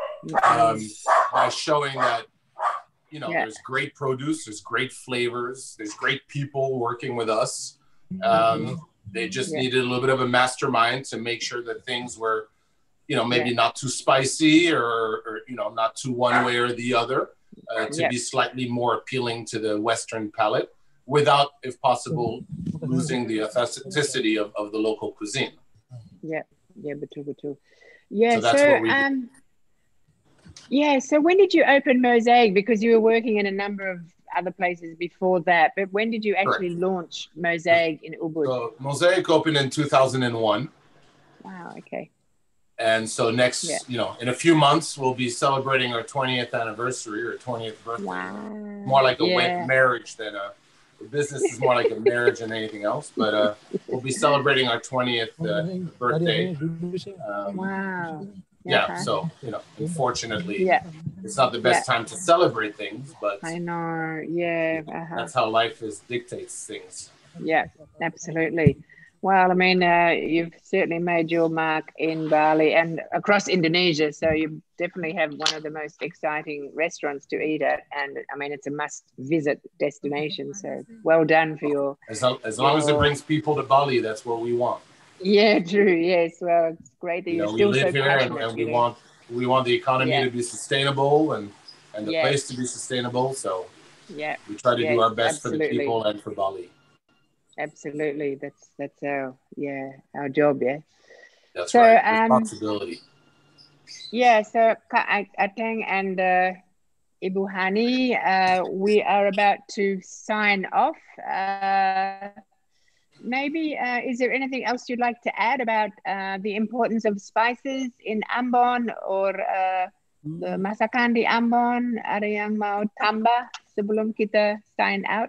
by showing that, you know, there's great produce, there's great flavors, there's great people working with us. They just needed a little bit of a mastermind to make sure that things were, you know, maybe not too spicy or, you know, not too one way or the other, to be slightly more appealing to the Western palate without, if possible, losing the authenticity of the local cuisine. Betul. So that's what we do. So when did you open Mosaic? Because you were working in a number of other places before that, but when did you actually launch Mosaic in Ubud? So Mosaic opened in 2001. Wow, okay. And so next, you know, in a few months, we'll be celebrating our 20th anniversary or 20th birthday. Wow. More like a wet marriage than the business is more like a marriage than anything else. But we'll be celebrating our 20th birthday. Wow. Yeah, so, you know, unfortunately, it's not the best time to celebrate things, but I know, that's how life dictates things. Yeah, absolutely. Well, I mean, you've certainly made your mark in Bali and across Indonesia, so you definitely have one of the most exciting restaurants to eat at, and I mean, it's a must-visit destination, so well done for your... As long as it brings people to Bali, that's what we want. Yeah, true. Yes. Well, it's great that you're still so passionate. We live here, and we want the economy to be sustainable and the place to be sustainable. So we try to do our best for the people and for Bali. Absolutely. That's our job. Yeah. That's right. Responsibility. Yeah. So Ateng and Ibu Hani, we are about to sign off. Maybe, is there anything else you'd like to add about the importance of spices in Ambon or the masakan di Ambon? Ada yang mau tambah sebelum kita sign out?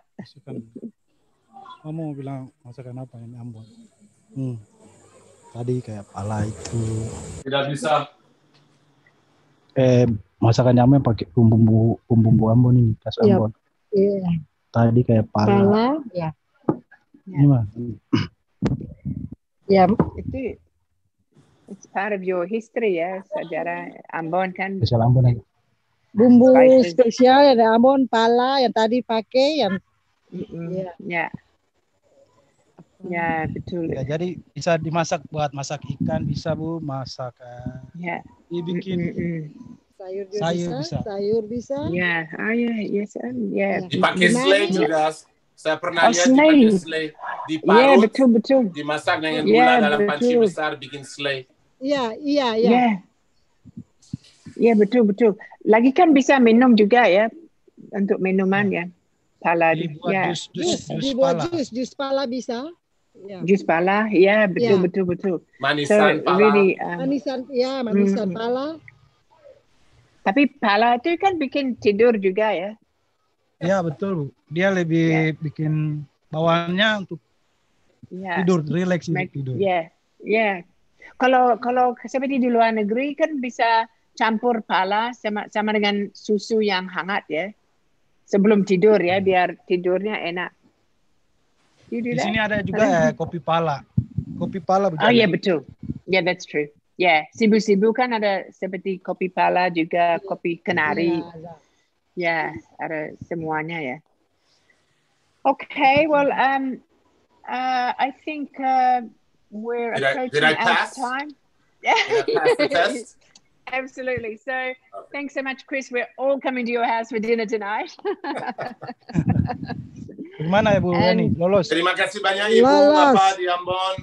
Kamu bilang masakan apa yang Ambon? Tadi kayak pala itu. Tidak bisa. Masakan Ambon pakai bumbu Ambon ini, khas Ambon. Iya. Tadi kayak pala. Ya. Ini mah. Ya, itu it's part of your history ya, sejarah Ambon kan. Spesial Ambon aja. Bumbu spesial ada Ambon, pala yang tadi pakai yang Ya. Ya, betul. Ya, jadi bisa dimasak buat masak ikan bisa Bu, masak dibikin sayur bisa. Ya, yes, Dipakai selai juga. Saya pernah lihat dipakai selai, diparut, betul. dimasak dengan gula dalam panci besar, bikin selai. Iya. Ya, betul. Lagi kan bisa minum juga ya, untuk minuman ya. Pala dibuat jus pala bisa. Jus pala, ya betul. Manisan pala. Really, manisan pala. Tapi pala itu kan bikin tidur juga ya. Ya betul Bu. Dia lebih bikin bawaannya untuk tidur, relax tidur. Ya. Kalau seperti di luar negeri kan bisa campur pala sama dengan susu yang hangat ya. Sebelum tidur ya, biar tidurnya enak. Di sini ada juga kopi pala. Kopi pala Oh iya betul. Yeah, that's true. Yeah, Sibu kan ada seperti kopi pala juga, kopi kenari. Ya, ada semuanya ya. Okay, well, I think we're approaching our time. Did I pass the test? Absolutely. So, thanks so much, Chris. We're all coming to your house for dinner tonight. Gimana Ibu Hani? Lolos. Terima kasih banyak Ibu Bapak di Ambon.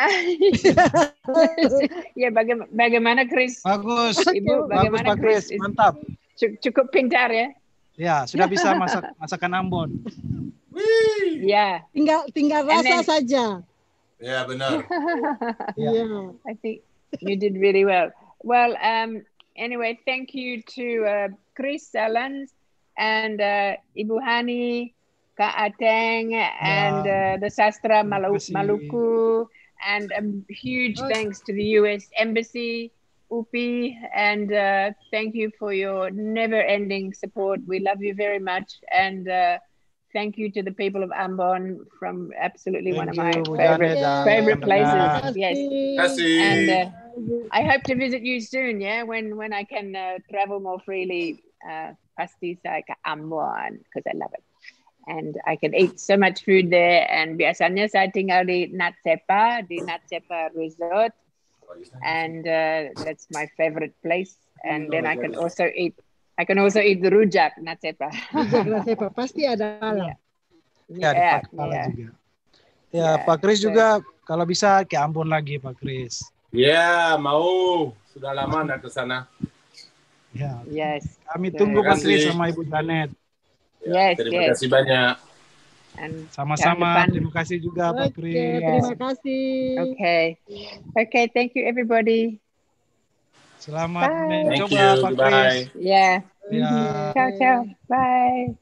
Ya, bagaimana Chris? Bagus. Ibu, bagaimana Chris? Mantap. Cukup pintar ya? Ya, sudah bisa masakan Ambon. Ya. Tinggal rasa saja. Ya, benar. I think you did really well. Well, anyway, thank you to Chris Salans and Ibu Hani, Kak Ateng, and the Sastra Maluku, and a huge thanks to the US Embassy, Upi, and thank you for your never-ending support. We love you very much, and thank you to the people of Ambon from absolutely one of my favorite places. Yes, and I hope to visit you soon. Yeah, when I can travel more freely, pasti saya ke Ambon because I love it, and I can eat so much food there. And biasanya saya tinggal di Natsepa Resort, and that's my favorite place. And then I can also eat the rujak Natsepa. Natsepa pasti ada pala. Ya, pala juga. Ya, Pak Kris juga kalau bisa ke Ambon lagi Pak Kris. Ya, mau. Sudah lama nggak ke sana. Ya. Yes. Kami tunggu Pak Kris sama Ibu Janet. Ya, terima kasih banyak. Sama-sama. Terima kasih juga Pak Kris. Terima kasih. Okay. Thank you everybody. Selamat mencoba Pak Kris. Yeah. Ciao. Bye.